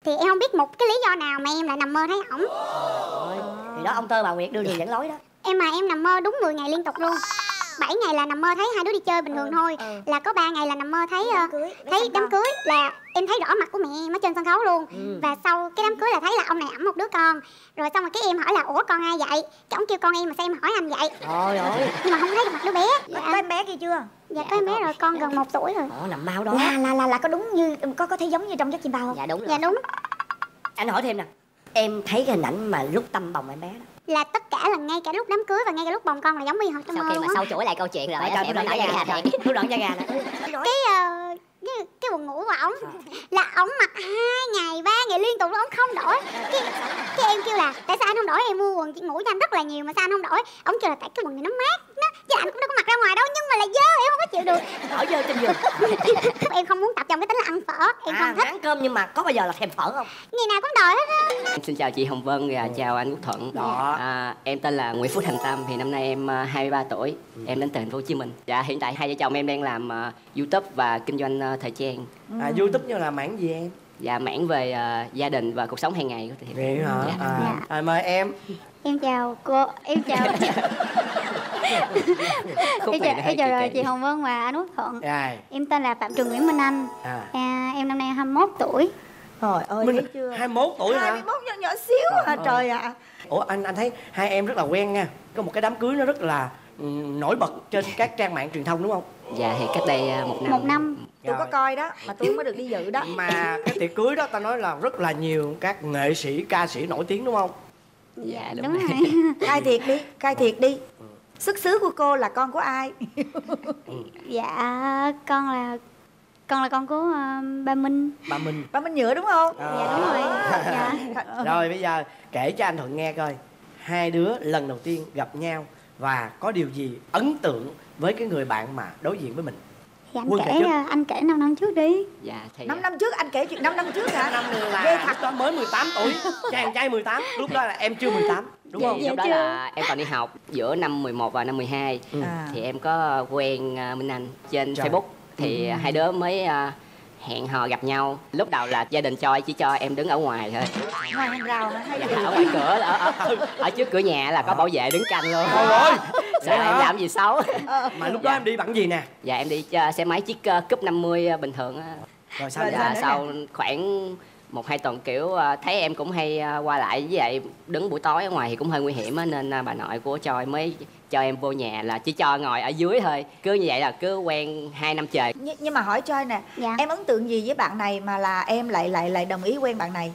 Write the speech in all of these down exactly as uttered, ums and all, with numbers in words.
Thì em không biết một cái lý do nào mà em lại nằm mơ thấy ổng. Trời ơi, thì đó ông Tơ bà Nguyệt đưa đường dẫn lối đó. Em mà em nằm mơ đúng mười ngày liên tục luôn. bảy ngày là nằm mơ thấy hai đứa đi chơi bình thường ừ, thôi ừ. Là có ba ngày là nằm mơ thấy đám cưới, thấy đám cưới là em thấy rõ mặt của mẹ em ở trên sân khấu luôn ừ. Và sau cái đám cưới là thấy là ông này ẵm một đứa con. Rồi xong rồi cái em hỏi là ủa con ai vậy? Cái ông kêu con em mà sao em hỏi anh vậy? Trời ơi. Nhưng mà không thấy được mặt đứa bé. Dạ. Có em bé kia chưa? Dạ có em bé rồi, con gần một tuổi rồi. Ồ, nằm bao đó. Là là là là có đúng như có có thấy giống như trong giấc chim bao không? Dạ đúng rồi. Dạ đúng. Anh hỏi thêm nè, em thấy cái hình ảnh mà lúc Tâm bồng em bé đó là tất cả là ngay cả lúc đám cưới và ngay cả lúc bồng con là giống như họ trong sau mơ khi mà á. sau chuỗi lại câu chuyện rồi á em nói da gà thiệt. Thu đoạn da gà nè. Cái uh, cái, cái buồn ngủ của ổng là ổng mặc hai ngày ba ngày liên tục ổng không đổi. Cái, cái em kêu là tại sao anh không đổi, em mua quần ngủ cho anh rất là nhiều mà sao anh không đổi? Ổng kêu là tại cái quần này nó mát nó, chứ anh cũng đâu có mặc ra ngoài đâu, nhưng mà là dơ em không có chịu được. Ở dơ trên giường. Em không muốn tập trong cái tính là ăn phở, em à, không thích ăn cơm nhưng mà có bao giờ là thèm phở không? Ngày nào cũng đòi hết á. Em xin chào chị Hồng Vân và chào anh Quốc Thuận. Đó. À, em tên là Nguyễn Phúc Thành Tâm, thì năm nay em hai mươi ba tuổi. Ừ. Em đến từ thành phố Hồ Chí Minh. Dạ hiện tại hai vợ chồng em đang làm uh, YouTube và kinh doanh uh, thời trang. À, YouTube như là mảng gì em? Dạ mảng về uh, gia đình và cuộc sống hàng ngày của thì. Vậy hả? Dạ. À. Dạ. À, mời em. Em chào cô, em chào em chào, em chào rồi chị Hồng Vân và anh Quốc Thuận. À. Em tên là Phạm Trường Nguyễn Minh Anh. À. À, em năm nay hai mươi mốt tuổi. Trời ơi, Mình, thấy chưa? hai mươi mốt tuổi hả? hai mươi mốt nhỏ nhỏ xíu hả trời ạ. À. Ủa anh anh thấy hai em rất là quen nha. Có một cái đám cưới nó rất là um, nổi bật trên các trang mạng truyền thông đúng không? Dạ thì cách đây uh, một năm. Một năm. Tôi có coi đó, mà tôi mới được đi dự đó. Mà cái tiệc cưới đó ta nói là rất là nhiều các nghệ sĩ, ca sĩ nổi tiếng đúng không? Dạ đúng, đúng rồi. rồi. Khai thiệt đi, khai thiệt đi. Xuất xứ của cô là con của ai? Dạ con là con là con của uh, ba Minh. Ba Minh. Ba Minh Nhựa đúng không? À. Dạ đúng rồi. Dạ. Rồi bây giờ kể cho anh Thuận nghe coi, hai đứa lần đầu tiên gặp nhau và có điều gì ấn tượng với cái người bạn mà đối diện với mình? Thì anh Quân kể uh, anh kể năm năm trước đi. Dạ thì năm năm trước anh kể chuyện năm năm trước hả? Năm là ghê thật đó, mới mười tám tuổi, chàng trai mười tám, lúc đó là em chưa mười tám đúng dạ, không? Lúc đó chưa? Là em còn đi học giữa năm mười một và năm mười hai. Ừ. À. Thì em có quen uh, Minh Anh trên Trời. Facebook. Thì ừ. hai đứa mới uh, hẹn hò gặp nhau. Lúc đầu là gia đình cho chỉ cho em đứng ở ngoài thôi. Ngoài hàng rào hả? Hay dạ, ở ngoài cửa, ở, ở, ở trước cửa nhà là có bảo vệ đứng canh luôn. Trời ơi, sợ em làm gì xấu. Mà lúc đó dạ. em đi bằng gì nè? Dạ em đi uh, xe máy chiếc uh, cúp năm mươi uh, bình thường. Uh. Rồi sao? Dạ, sau khoảng một hai tuần kiểu uh, thấy em cũng hay uh, qua lại với vậy, đứng buổi tối ở ngoài thì cũng hơi nguy hiểm á, nên uh, bà nội của Choi mới cho em vô nhà, là chỉ cho ngồi ở dưới thôi. Cứ như vậy là cứ quen hai năm trời. Nh nhưng mà hỏi Choi nè, dạ. em ấn tượng gì với bạn này mà là em lại lại lại đồng ý quen bạn này?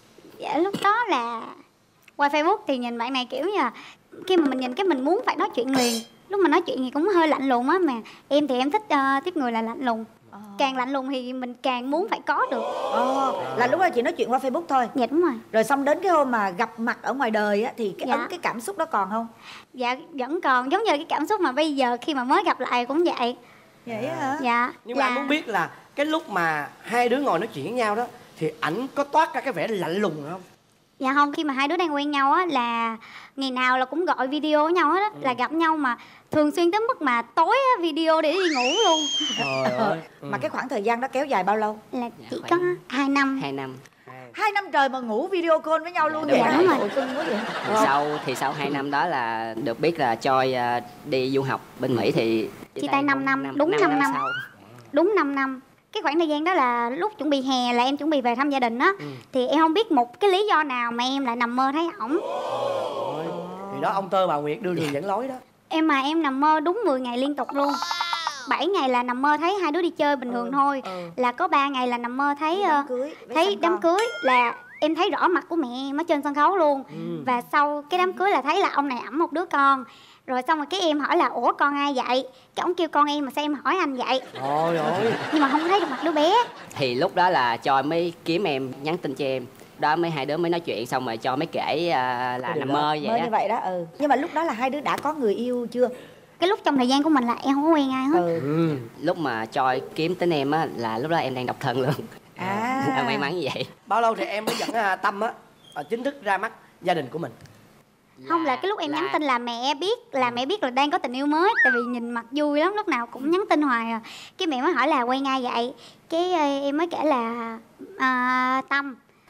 Dạ lúc đó là qua Facebook thì nhìn bạn này kiểu như là khi mà mình nhìn cái mình muốn phải nói chuyện liền. Lúc mà nói chuyện thì cũng hơi lạnh lùng á, mà em thì em thích uh, tiếp người là lạnh lùng. Ờ. Càng lạnh lùng thì mình càng muốn phải có được. Ờ, là lúc đó chị nói chuyện qua Facebook thôi. Dạ đúng rồi. Rồi xong đến cái hôm mà gặp mặt ở ngoài đời á thì cái dạ. ấn cái cảm xúc đó còn không? Dạ vẫn còn, giống như là cái cảm xúc mà bây giờ khi mà mới gặp lại cũng vậy. Vậy á hả? Dạ. Nhưng mà là... anh muốn biết là cái lúc mà hai đứa ngồi nói chuyện với nhau đó thì ảnh có toát ra cái vẻ lạnh lùng không? Dạ không, khi mà hai đứa đang quen nhau á là ngày nào là cũng gọi video với nhau hết á. Ừ. Là gặp nhau mà thường xuyên tới mức mà tối á, video để đi ngủ luôn. Trời ơi. Ừ. Mà cái khoảng thời gian đó kéo dài bao lâu? Là chỉ dạ, có hai năm. Hai năm. Hai năm trời mà ngủ video call với nhau luôn vậy? Dạ đúng rồi. Ôi, cưng quá vậy. Thì sau thì sau hai năm đó là được biết là Choi uh, đi du học bên Mỹ thì chia tay năm năm, năm, đúng năm năm, năm. Sau. Đúng năm năm. Cái khoảng thời gian đó là lúc chuẩn bị hè là em chuẩn bị về thăm gia đình á. Ừ. Thì em không biết một cái lý do nào mà em lại nằm mơ thấy ổng. Ôi, thì đó ông Tơ bà Nguyệt đưa đường dẫn lối đó. Em mà em nằm mơ đúng mười ngày liên tục luôn. bảy ngày là nằm mơ thấy hai đứa đi chơi bình thường ừ, thôi. Ừ. Là có ba ngày là nằm mơ thấy đám cưới, thấy đám con. cưới là em thấy rõ mặt của mẹ em ở trên sân khấu luôn. Ừ. Và sau cái đám cưới là thấy là ông này ẵm một đứa con. Rồi xong rồi cái em hỏi là ủa con ai vậy? Cái ông kêu con em mà sao em hỏi anh vậy? Ôi ơi. Nhưng mà không thấy được mặt đứa bé. Thì lúc đó là Choi mới kiếm em, nhắn tin cho em. Đó mấy hai đứa mới nói chuyện xong rồi Choi mới kể uh, là nằm mơ vậy mơ đó. Như vậy đó. Ừ. Nhưng mà lúc đó là hai đứa đã có người yêu chưa? Cái lúc trong thời gian của mình là em không có quen ai hết. Ừ. Ừ. Lúc mà Choi kiếm tính em á là lúc đó em đang độc thân luôn. À. À may mắn như vậy. Bao lâu thì em mới dẫn uh, Tâm á chính thức ra mắt gia đình của mình? Không, là cái lúc em là... nhắn tin là mẹ biết, là mẹ biết là đang có tình yêu mới. Tại vì nhìn mặt vui lắm, lúc nào cũng nhắn tin hoài à. Cái mẹ mới hỏi là quen ai vậy? Cái em mới kể là à, Tâm.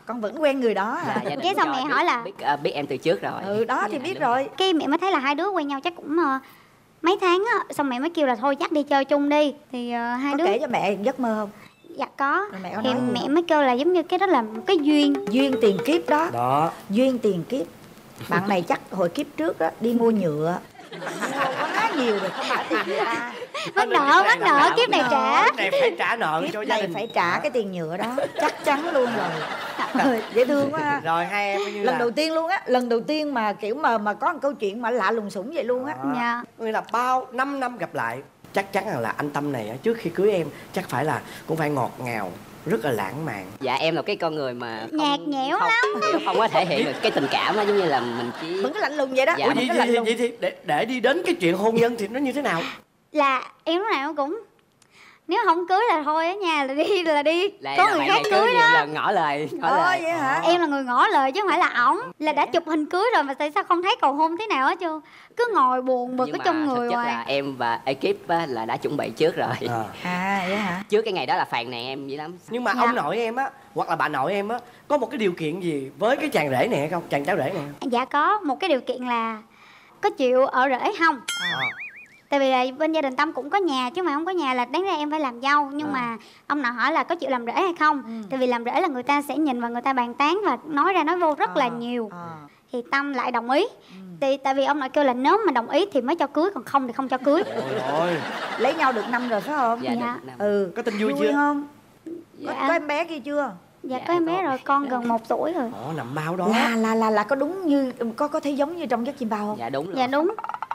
con vẫn quen người đó à? Dạ, Cái xong mẹ hỏi là biết, uh, biết em từ trước rồi. Ừ đó thì Dạ, biết đúng rồi. cái mẹ mới thấy là hai đứa quen nhau chắc cũng uh, mấy tháng á, xong mẹ mới kêu là thôi chắc đi chơi chung đi. Thì uh, hai Có đứa kể cho mẹ giấc mơ không? dạ có. Rồi mẹ có Thì nói gì? mẹ mới kêu là giống như cái đó là một cái duyên. Duyên tiền kiếp đó. Đó. Duyên tiền kiếp. Bạn này chắc hồi kiếp trước á đi mua nhựa mua quá nhiều rồi không trả tiền người ta. Mắc nợ, mắc nợ, kiếp này trả. Kiếp này phải trả nợ Kiếp cho gia này đình. phải trả cái tiền nhựa đó chắc chắn luôn rồi. Ừ, dễ thương quá ha. Rồi hai em như Lần là đầu tiên luôn á, lần đầu tiên mà kiểu mà mà có một câu chuyện mà lạ lùng sủng vậy luôn á. Đó. Dạ. Nghĩa là bao năm năm gặp lại, chắc chắn rằng là anh Tâm này á, trước khi cưới em chắc phải là cũng phải ngọt ngào, rất là lãng mạn. Dạ em là cái con người mà không, Nhạt nhẽo không, lắm. kiểu không có thể hiện được cái tình cảm đó, giống như là mình chỉ Vẫn cứ lạnh lùng vậy đó. Dạ. Ủa Vẫn vậy, cứ vậy, lạnh vậy, lùng. vậy thì để, để đi đến cái chuyện hôn nhân thì nó như thế nào? Là em lúc nào cũng nếu không cưới là thôi á nha, là đi là đi lại có là người bạn khác này cưới nhiều đó. lần ngỏ lời ngỏ Ồ lời vậy hả? Em là người ngỏ lời chứ không phải là ổng. Là đã chụp hình cưới rồi mà tại sao không thấy cầu hôn thế nào hết trơn. Cứ ngồi buồn bực Nhưng ở mà trong thực người chất hoài. là em và ekip á, là đã chuẩn bị trước rồi. À. À vậy hả? Trước cái ngày đó là phàn nàn em dữ lắm. Nhưng mà Dạ. ông nội em á, hoặc là bà nội em á, có một cái điều kiện gì với cái chàng rể này hay không? Chàng cháu rể này. Dạ có một cái điều kiện là có chịu ở rể không. À. Tại vì là bên gia đình Tâm cũng có nhà chứ mà không có nhà là đáng ra em phải làm dâu. Nhưng À. mà ông nội hỏi là có chịu làm rể hay không. Ừ. Tại vì làm rể là người ta sẽ nhìn và người ta bàn tán và nói ra nói vô rất là À, nhiều. à. Thì Tâm lại đồng ý. Ừ. Thì tại vì ông nội kêu là nếu mà đồng ý thì mới cho cưới, còn không thì không cho cưới. Ôi ôi. Lấy nhau được năm rồi phải không? Dạ, Dạ. được năm. Ừ. Có tin vui chưa? không? Có, Dạ. có em bé kia chưa? Dạ Dạ, có em bé có. rồi, con gần một tuổi rồi. Ồ, nằm bao đó. Là là là là có đúng như có có thấy giống như trong giấc chim bao không? Dạ đúng rồi. Dạ đúng.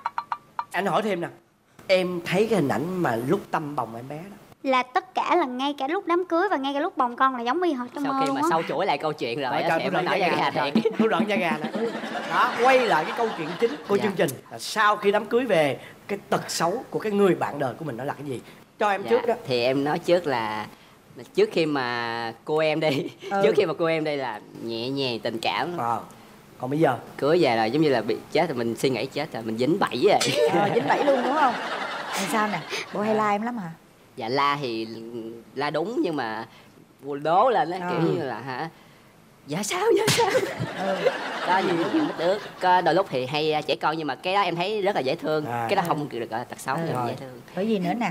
Anh hỏi thêm nè, em thấy cái hình ảnh mà lúc Tâm bồng em bé đó, Là tất cả là ngay cả lúc đám cưới và ngay cả lúc bồng con là giống y hệt trong Sau mơ khi luôn mà á. sâu chuỗi lại câu chuyện rồi Trời, á, trời, thì em tôi mới đoạn nói da ra gà thiệt. nè. Tôi đoạn da gà nè. Đó, quay lại cái câu chuyện chính của Dạ. chương trình là sau khi đám cưới về, cái tật xấu của cái người bạn đời của mình nó là cái gì? Cho em Dạ, trước đó. thì em nói trước là trước khi mà cô em đi Ừ. trước khi mà cô em đi là nhẹ nhàng tình cảm. Ờ. Còn bây giờ Cưới về là giống như là bị chết rồi, mình suy nghĩ chết rồi, mình dính bẫy rồi. Ờ, dính bẫy luôn đúng không? Làm sao nè? Bộ hay la em lắm hả? Dạ la thì la đúng nhưng mà đố lên á, Ờ. kiểu như là hả, dạ sao dạ sao Ừ. đó, những những mít ướt. Có đôi lúc thì hay trẻ con nhưng mà cái đó em thấy rất là dễ thương. À. Cái đó không được gọi là tật xấu, Ừ. nhưng mà Rồi. dễ thương. Bởi gì nữa nè?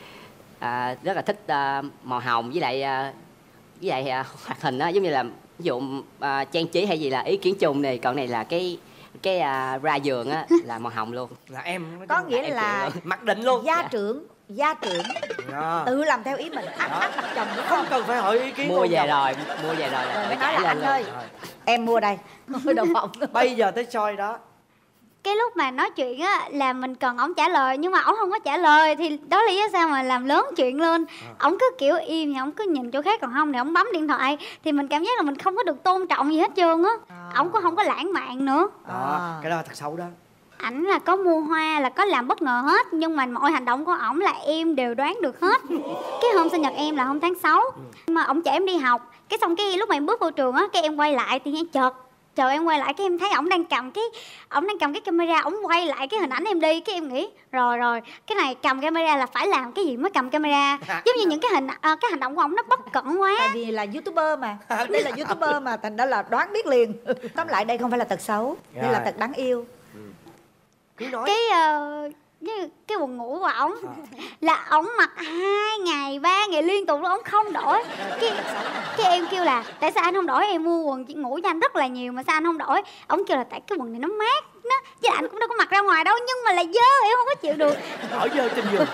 À, rất là thích à, màu hồng với lại à, với lại à, hoạt hình á, giống như là ví dụ à, trang trí hay gì là ý kiến chung này, còn này là cái cái à, ra giường á là màu hồng luôn. là em nói Có chung nghĩa em là chịu mặc định luôn. gia Dạ. trưởng, gia trưởng Đó. tự làm theo ý mình, áp áp đặt chồng đúng Không không? cần phải hỏi ý kiến Mua của về chồng. rồi mua về rồi Rồi là mới tự nói cãi là lên anh ơi, luôn. Rồi. em mua đây, mua đồ bọng. Bây giờ tới soi đó. Cái lúc mà nói chuyện á là mình cần ổng trả lời nhưng mà ổng không có trả lời thì đó là lý do sao mà làm lớn chuyện lên. Ổng cứ kiểu im thì ổng cứ nhìn chỗ khác, còn không thì ổng bấm điện thoại thì mình cảm giác là mình không có được tôn trọng gì hết trơn á. À. Ổng cũng không có lãng mạn nữa. Đó, À. cái đó là thật xấu đó. Ảnh là có mua hoa, là có làm bất ngờ hết, nhưng mà mọi hành động của ổng là em đều đoán được hết. Cái hôm sinh nhật em là hôm tháng sáu, mà ổng chở em đi học, cái xong cái lúc mà em bước vô trường á, cái em quay lại thì em chợt chờ em quay lại cái em thấy ổng đang cầm cái ổng đang cầm cái camera, ổng quay lại cái hình ảnh em đi, cái em nghĩ rồi rồi cái này cầm camera là phải làm cái gì mới cầm camera. Giống như những cái hình à, cái hành động của ổng nó bất cẩn quá. Tại vì là youtuber mà, đây là youtuber mà, thành ra là đoán biết liền. Tóm lại đây không phải là tật xấu, đây là Rồi. tật đáng yêu. Cứ nói. Cái uh, như cái buồn ngủ của ổng là ổng mặc hai ngày ba ngày liên tục luôn, ổng không đổi. Cái cái em kêu là tại sao anh không đổi, em mua quần ngủ cho anh rất là nhiều mà sao anh không đổi. Ổng kêu là tại cái quần này nó mát nó, chứ anh cũng đâu có mặc ra ngoài đâu, nhưng mà là dơ, em không có chịu được. Ở dơ trên giường.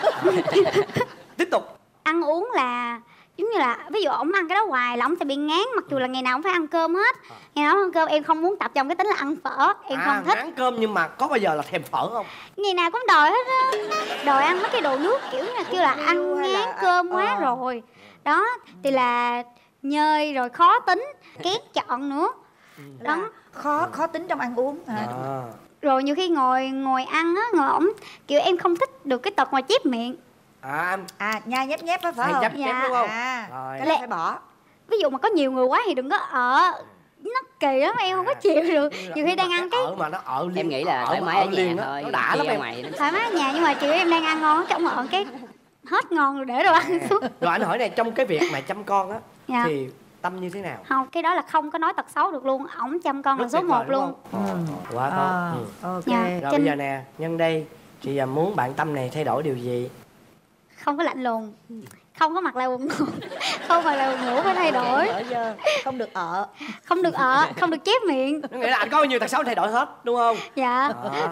Tiếp tục. Ăn uống là giống như là ví dụ ổng ăn cái đó hoài là ổng sẽ bị ngán, mặc dù là ngày nào ổng phải ăn cơm hết. Ngày nào ổng ăn cơm em không muốn tập trong cái tính là ăn phở, em À, không thích. ngán cơm nhưng mà có bao giờ là thèm phở không? Ngày nào cũng đòi hết á, đòi ăn mấy cái đồ nước kiểu như là kêu là ăn hay là- ngán cơm quá ờ. rồi. Đó thì là nhơi rồi khó tính, kén chọn nữa. Là khó khó tính trong ăn uống hả? À. Rồi nhiều khi ngồi ngồi ăn á, ngồi ổng kiểu em không thích được cái tật mà chép miệng. À, anh À nhai nhép nhép á phải hay không? chép Dạ. chép đúng không? À, Rồi. cái đó phải bỏ. Ví dụ mà có nhiều người quá thì đừng có ở, nó kỳ lắm em không có chịu được. Nhiều khi đang ăn cái ở mà nó ở liên, Em nghĩ là ở thoải mà mái ở liền nhà đó, thôi, nó đã lắm đi ra em. ngoài nó thoải mái ở nhà, nhưng mà kiểu em đang ăn ngon cái ổng ở cái hết ngon rồi để đồ ăn xuống. Rồi anh hỏi này, trong cái việc mà chăm con á Dạ. thì Tâm như thế nào? Không, cái đó là không có nói tật xấu được luôn. Ổng chăm con là số một luôn. Ừ. Quá tốt. À, Ừ. ok. Dạ. Rồi Trên- bây giờ nè, nhân đây chị à, muốn bạn Tâm này thay đổi điều gì? Không có lạnh lùng, không có mặc lại quần ngủ, không mặc lại quần ngủ phải thay đổi, Ở giờ không được ở. không được ở, không được chép miệng. Nó nghĩa là anh có nhiều tật xấu thay đổi hết, đúng không? Dạ. Đó.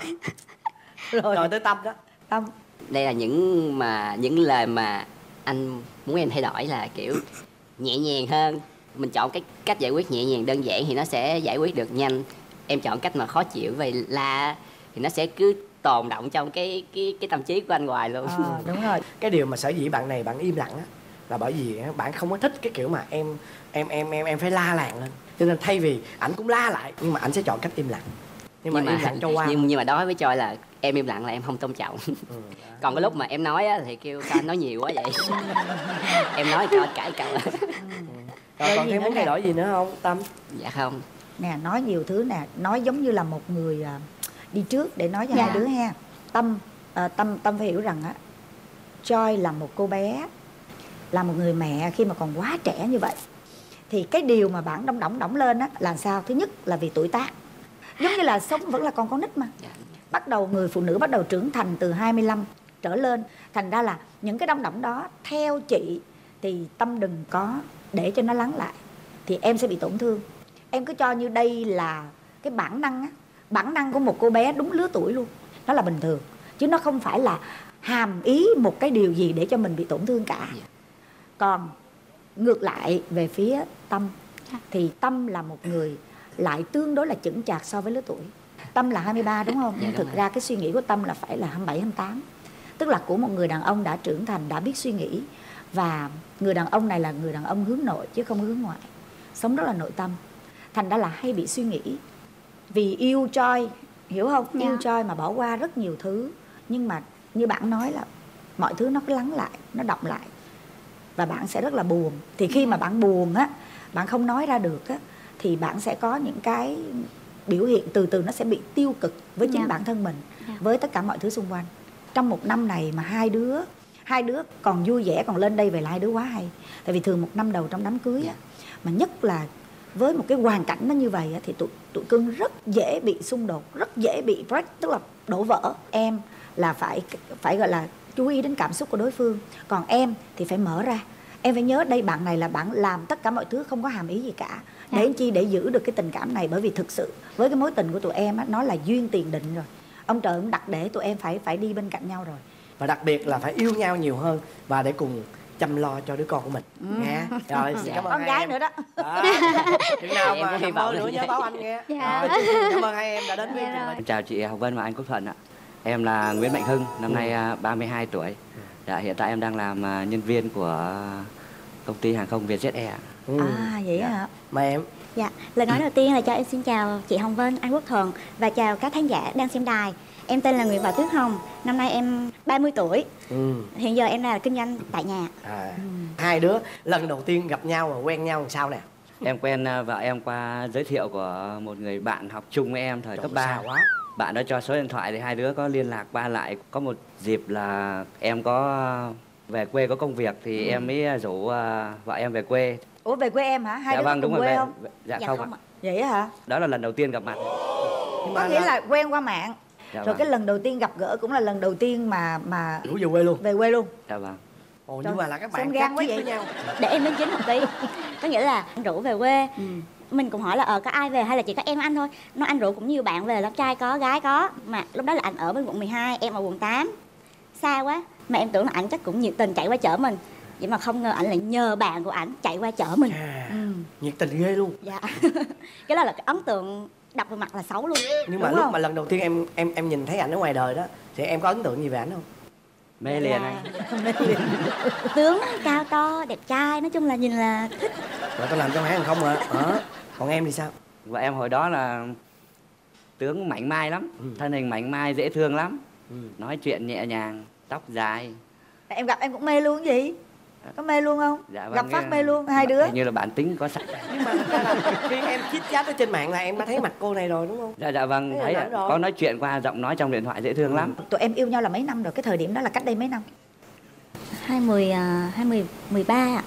Rồi, Rồi tới Tâm đó. Tâm. Đây là những mà những lời mà anh muốn em thay đổi, là kiểu nhẹ nhàng hơn. Mình chọn cái cách giải quyết nhẹ nhàng đơn giản thì nó sẽ giải quyết được nhanh. Em chọn cách mà khó chịu vậy là thì nó sẽ cứ tồn động trong cái cái cái tâm trí của anh hoài luôn. À, đúng rồi. Cái điều mà sở dĩ bạn này bạn im lặng á là bởi vì á, bạn không có thích cái kiểu mà em em em em em phải la làng lên. Cho nên thay vì ảnh cũng la lại nhưng mà ảnh sẽ chọn cách im lặng. Nhưng mà, nhưng mà im lặng cho qua. nhưng, nhưng mà đối với Choi là em im lặng là em không tôn trọng. Ừ. Còn cái lúc mà em nói á, thì kêu sao anh nói nhiều quá vậy. Em nói cho anh cãi cậu. Rồi Rồi còn gì thêm nữa muốn thay nè? đổi gì nữa không Tâm? Dạ không. Nè, nói nhiều thứ nè, nói giống như là một người à, đi trước để nói cho Dạ. hai đứa ha. Tâm à, Tâm Tâm phải hiểu rằng á, Choi là một cô bé, là một người mẹ khi mà còn quá trẻ như vậy, thì cái điều mà bạn đong đỏng đỏng lên á là sao? Thứ nhất là vì tuổi tác, giống như là sống vẫn là còn con nít mà. Dạ. Bắt đầu người phụ nữ bắt đầu trưởng thành từ hai mươi lăm trở lên, thành ra là những cái đong đỏng đó theo chị thì Tâm đừng có để cho nó lắng lại, thì em sẽ bị tổn thương. Em cứ cho như đây là cái bản năng á, bản năng của một cô bé đúng lứa tuổi luôn, nó là bình thường, chứ nó không phải là hàm ý một cái điều gì để cho mình bị tổn thương cả. Còn ngược lại về phía Tâm thì Tâm là một người lại tương đối là chững chạc so với lứa tuổi. Tâm là hai mươi ba đúng không? Dạ, Nhưng đúng thực rồi. ra cái suy nghĩ của Tâm là phải là hai mươi bảy, hai mươi tám. Tức là của một người đàn ông đã trưởng thành, đã biết suy nghĩ. Và người đàn ông này là người đàn ông hướng nội chứ không hướng ngoại, sống rất là nội tâm. Thành ra là hay bị suy nghĩ. Vì yêu Choi, hiểu không? Dạ. Yêu Choi mà bỏ qua rất nhiều thứ. Nhưng mà như bạn nói là mọi thứ nó cứ lắng lại, nó đọng lại, và bạn sẽ rất là buồn. Thì khi mà bạn buồn á, bạn không nói ra được á, thì bạn sẽ có những cái biểu hiện từ từ nó sẽ bị tiêu cực với chính Dạ. bản thân mình, Dạ. với tất cả mọi thứ xung quanh. Trong một năm này mà hai đứa hai đứa còn vui vẻ, còn lên đây về là hai đứa quá hay. Tại vì thường một năm đầu trong đám cưới á, mà nhất là với một cái hoàn cảnh nó như vậy á, thì tụi tụi cưng rất dễ bị xung đột, rất dễ bị break, tức là đổ vỡ. Em là phải phải gọi là chú ý đến cảm xúc của đối phương, còn em thì phải mở ra. Em phải nhớ đây, bạn này là bạn làm tất cả mọi thứ không có hàm ý gì cả, để làm chi để giữ được cái tình cảm này. Bởi vì thực sự với cái mối tình của tụi em á, nó là duyên tiền định rồi. Ông trời cũng đặt để tụi em phải phải đi bên cạnh nhau rồi. Và đặc biệt là phải yêu nhau nhiều hơn và để cùng chăm lo cho đứa con của mình. Nghe. Rồi xin cảm ơn Con hai gái em. nữa đó. Đó. Chừng nào Em mà cũng hy nằm mơ vọng nữa là nhớ vậy. báo anh nghe. Dạ. Rồi, cảm ơn hai em đã đến với Dạ chương trình. rồi. Em chào chị Hồng Vân và anh Quốc Thuận ạ. Em là Nguyễn Mạnh Hưng, năm nay à, ba mươi hai tuổi. Dạ, hiện tại em đang làm à, nhân viên của công ty hàng không Vietjet Air. Ừ. À vậy hả? Mời em. Dạ, lời nói đầu tiên là cho em xin chào chị Hồng Vân, anh Quốc Thuận và chào các khán giả đang xem đài. Em tên là Nguyễn Bảo Tuyết Hồng, năm nay em ba mươi tuổi. Ừ. Hiện giờ em là kinh doanh tại nhà. À, hai đứa lần đầu tiên gặp nhau và quen nhau làm sao nè? Em quen à, vợ em qua giới thiệu của một người bạn học chung với em thời cấp Trời, ba. xa quá. Bạn đó cho số điện thoại thì hai đứa có liên lạc qua lại. Có một dịp là em có về quê có công việc thì em mới rủ à, vợ em về quê. Ủa về quê em hả? Hai Dạ đứa vâng, cùng đúng rồi. quê Về, không? dạ, Dạ không, không ạ. ạ. Vậy hả? Đó là lần đầu tiên gặp mặt. Nhưng Có nghĩa là quen qua mạng. Dạ Rồi vâng. cái lần đầu tiên gặp gỡ cũng là lần đầu tiên mà mà rủ về quê luôn. về quê luôn. Dạ vâng. Ồ, Trời, nhưng mà là các xem bạn gan khác quá chiếc vậy. với nhau. Để em minh chứng một tí. Có nghĩa là anh rủ về quê. Ừ. Mình cũng hỏi là ờ có ai về hay là chỉ có em anh thôi. Nó anh rủ cũng nhiều bạn về lắm, trai có, gái có. Mà lúc đó là anh ở bên quận mười hai, em ở quận tám. Xa quá. Mà em tưởng là anh chắc cũng nhiệt tình chạy qua chở mình. Vậy mà không ngờ ảnh lại nhờ bạn của ảnh chạy qua chở mình. À, Ừ. nhiệt tình ghê luôn. Dạ. Cái đó là cái ấn tượng đập vào mặt là xấu luôn. Nhưng mà Đúng lúc không? mà lần đầu tiên em em em nhìn thấy ảnh ở ngoài đời đó thì em có ấn tượng gì về ảnh không? Mê liền anh. Tướng cao to, đẹp trai, nói chung là nhìn là thích. Rồi tao làm trong hãng hàng không mà. Đó. Còn em thì sao? Vợ em hồi đó là tướng mảnh mai lắm, Ừ. thân hình mảnh mai dễ thương lắm, Ừ. nói chuyện nhẹ nhàng, tóc dài. Em gặp em cũng mê luôn gì? Có mê luôn không? Dạ vâng, Gặp phát nghe- mê luôn hai đứa. Hình như là bản tính có sẵn. Nhưng mà thật ra là khi em chit chat ở trên mạng là em đã thấy mặt cô này rồi đúng không? Dạ dạ vâng, Thế là thấy nổi ạ. rồi. Có nói chuyện qua giọng nói trong điện thoại dễ thương lắm. Tụi em yêu nhau là mấy năm rồi? Cái thời điểm đó là cách đây mấy năm? Hai mươi, à, hai mươi, mười ba ạ.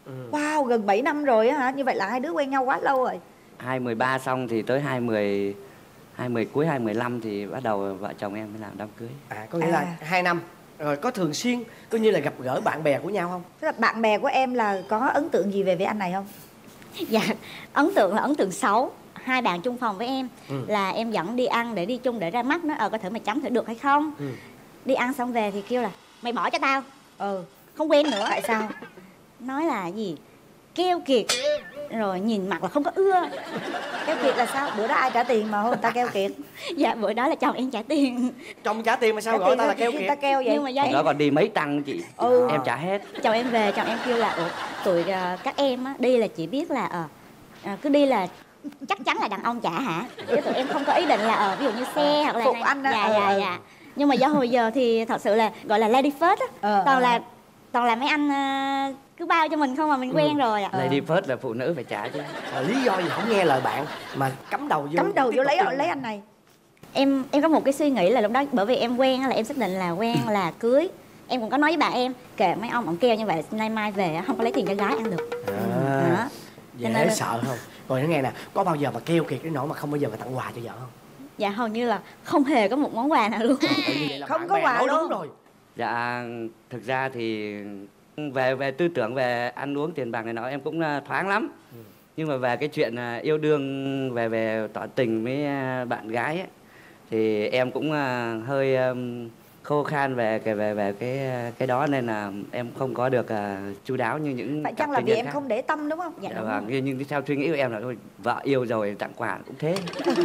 Ừ. Wow, gần bảy năm rồi á hả? Như vậy là hai đứa quen nhau quá lâu rồi. Hai mười ba xong thì tới hai mươi hai mươi cuối hai mười lăm thì bắt đầu vợ chồng em mới làm đám cưới. À có nghĩa À. là hai năm rồi, có thường xuyên coi như là gặp gỡ bạn bè của nhau không? Thế là bạn bè của em là có ấn tượng gì về với anh này không? Dạ, ấn tượng là ấn tượng xấu. Hai bạn chung phòng với em, Ừ. là em dẫn đi ăn để đi chung để ra mắt, nói ờ có thể mày chấm thử được hay không. Ừ. Đi ăn xong về thì kêu là mày bỏ cho tao, Ừ. không quen nữa. Tại sao? Nói là gì keo kiệt, rồi nhìn mặt là không có ưa. Keo kiệt là sao? Bữa đó ai trả tiền mà hôn ta keo kiệt? Dạ bữa đó là chồng em trả tiền. Trong trả tiền mà sao Trả gọi tiền ta là thôi, keo chứ kiệt? ta keo vậy. Nhưng mà do Đó em, còn đi mấy tăng chị. Ừ. Em trả hết. chồng em về, chồng em kêu là ủa tụi ờ, các em á, đi là chỉ biết là ờ ờ, cứ đi là chắc chắn là đàn ông trả hả, chứ tụi em không có ý định là ờ ví dụ như xe hoặc là Phục này. anh á. Dạ Ừ, dạ ừ. dạ. Nhưng mà do hồi giờ thì thật sự là gọi là lady first á, Ờ, toàn ờ. là toàn là mấy anh ờ, cứ bao cho mình không mà mình quen rồi ạ. Lady first là phụ nữ phải trả chứ. À, lý do gì không nghe lời bạn mà cắm đầu vô Cắm đầu tiếp vô tục lấy yêu? lấy anh này. Em em có một cái suy nghĩ là lúc đó bởi vì em quen á, là em xác định là quen là cưới. Em cũng có nói với bạn em kệ mấy ông ổng kêu như vậy nay mai về á, không có lấy tiền cho gái ăn được. À, Đó. dễ Cho nên là- sợ không? Rồi nó nghe nè, có bao giờ mà keo kiệt đến nỗi mà không bao giờ mà tặng quà cho vợ không? Dạ hầu như là không hề có một món quà nào luôn. Ừ, như vậy là Không bạn có bè quà nói luôn. đúng rồi. Dạ thực ra thì về về tư tưởng về ăn uống tiền bạc này nọ em cũng à, thoáng lắm. Nhưng mà về cái chuyện à, yêu đương về về tỏ tình với à, bạn gái ấy, thì em cũng à, hơi um, khô khan về cái về về cái cái đó nên là em không có được à, chu đáo như những Phải cặp chăng là tình vì nhân em khác. không để tâm đúng không? Dạ Dạ đúng vâng, rồi. nhưng, nhưng theo suy nghĩ của em là thôi vợ yêu rồi tặng quà cũng thế.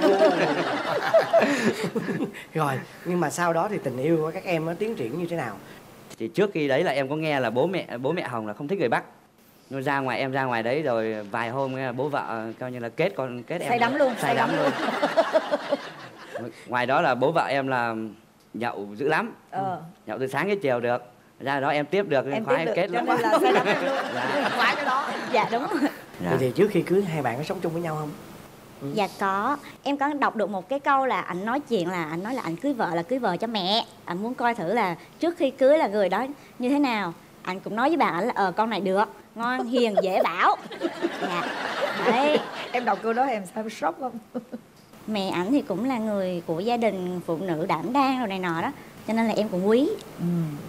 Rồi, nhưng mà sau đó thì tình yêu của các em nó tiến triển như thế nào? Thì trước khi đấy là em có nghe là bố mẹ bố mẹ Hồng là không thích người Bắc. Nhưng ra ngoài em ra ngoài đấy rồi vài hôm nghe là bố vợ coi như là kết con kết em. Say đắm luôn, say say đắm đắm luôn. Ngoài đó là bố vợ em là nhậu dữ lắm. Ờ. Nhậu từ sáng đến chiều được. Ra đó em tiếp được Em khoái tiếp được, kết cho lắm. nên là say đắm em luôn. Dạ. Khoái cái đó. Dạ đúng rồi. Dạ. Vậy thì trước khi cưới hai bạn có sống chung với nhau không? Dạ có. Em có đọc được một cái câu là anh nói chuyện là anh nói là anh cưới vợ là cưới vợ cho mẹ. Anh muốn coi thử là trước khi cưới là người đó như thế nào. Anh cũng nói với bạn ảnh là ờ con này được, ngon, hiền, dễ bảo. Dạ. Đấy. Em đọc câu đó em sao em sốc không? Mẹ ảnh thì cũng là người của gia đình, phụ nữ đảm đang rồi này nọ đó. Cho nên là em cũng quý. Ừ.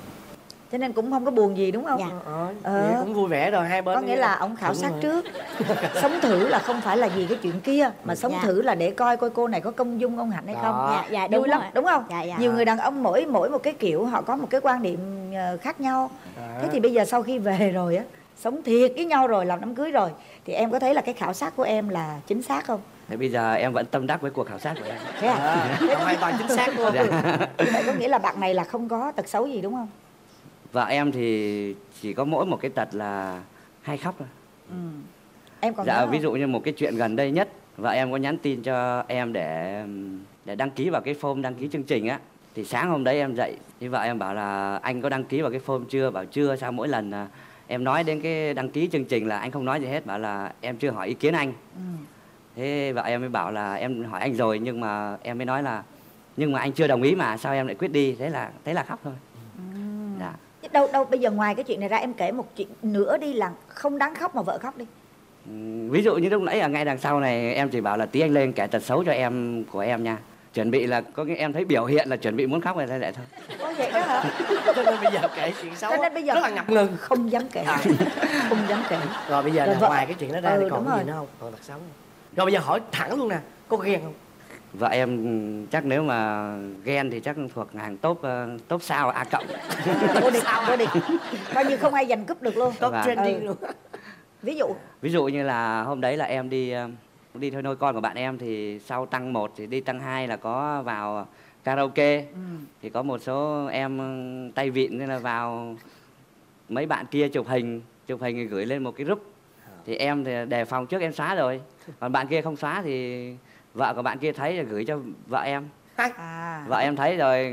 Cho nên cũng không có buồn gì đúng không? Dạ. Ờ, Ờ. vậy cũng vui vẻ rồi hai bên. Có nghĩa là ông khảo Đúng sát rồi. trước. Sống thử là không phải là vì cái chuyện kia, mà sống Dạ. thử là để coi coi cô này có công dung ông hạnh hay Đó. không. Dạ, dạ Vui đúng lắm, rồi. đúng không? Dạ, dạ. Nhiều người đàn ông mỗi mỗi một cái kiểu họ có một cái quan điểm ờ, khác nhau. Thế thì bây giờ sau khi về rồi á, sống thiệt với nhau rồi, làm đám cưới rồi, thì em có thấy là cái khảo sát của em là chính xác không? Thế bây giờ em vẫn tâm đắc với cuộc khảo sát của em. Thế à? À, hoàn toàn chính xác luôn. Dạ. Như vậy có nghĩa là bạn này là không có tật xấu gì đúng không? Vợ em thì chỉ có mỗi một cái tật là hay khóc thôi. Ừ. Em còn Dạ nhớ ví không? dụ như một cái chuyện gần đây nhất, vợ em có nhắn tin cho em để để đăng ký vào cái form đăng ký chương trình á. Thì sáng hôm đấy em dậy thì vợ em bảo là anh có đăng ký vào cái form chưa? Bảo chưa. Sao mỗi lần à, em nói đến cái đăng ký chương trình là anh không nói gì hết, bảo là em chưa hỏi ý kiến anh. Ừ. Thế vợ em mới bảo là em hỏi anh rồi, nhưng mà em mới nói là nhưng mà anh chưa đồng ý mà sao em lại quyết đi. Thế là thế là khóc thôi. Dạ. Đâu đâu bây giờ ngoài cái chuyện này ra em kể một chuyện nữa đi là không đáng khóc mà vợ khóc đi. Ừ, ví dụ như lúc nãy ở ngay đằng sau này em chỉ bảo là tí anh lên kể tật xấu cho em của em nha. Chuẩn bị là có cái em thấy biểu hiện là chuẩn bị muốn khóc rồi thế lại thôi. Có vậy đó hả? Cho nên bây giờ kể chuyện xấu Cho nên bây giờ rất là ngập ngừng. Không dám kể. Không dám kể. Rồi bây giờ Rồi là vợ- ngoài cái chuyện đó ra Ừ, thì còn đúng cái gì rồi. nữa không? Còn tật xấu không? Rồi bây giờ hỏi thẳng luôn nè, có ghen không? Vợ em chắc nếu mà ghen thì chắc thuộc hàng top uh, top sao A cộng. Vô địch, vô địch. Coi như không ai giành cúp được luôn. Top Vâng. trending Ừ. luôn. Ví dụ Ví dụ như là hôm đấy là em đi uh, đi thôi nuôi con của bạn em, thì sau tăng một thì đi tăng hai là có vào karaoke. ừ. Thì có một số em uh, tay vịn nên là vào mấy bạn kia chụp hình, chụp hình thì gửi lên một cái group. Thì em thì đề phòng trước em xóa rồi. Còn bạn kia không xóa thì vợ của bạn kia thấy rồi gửi cho vợ em. À. Vợ em thấy rồi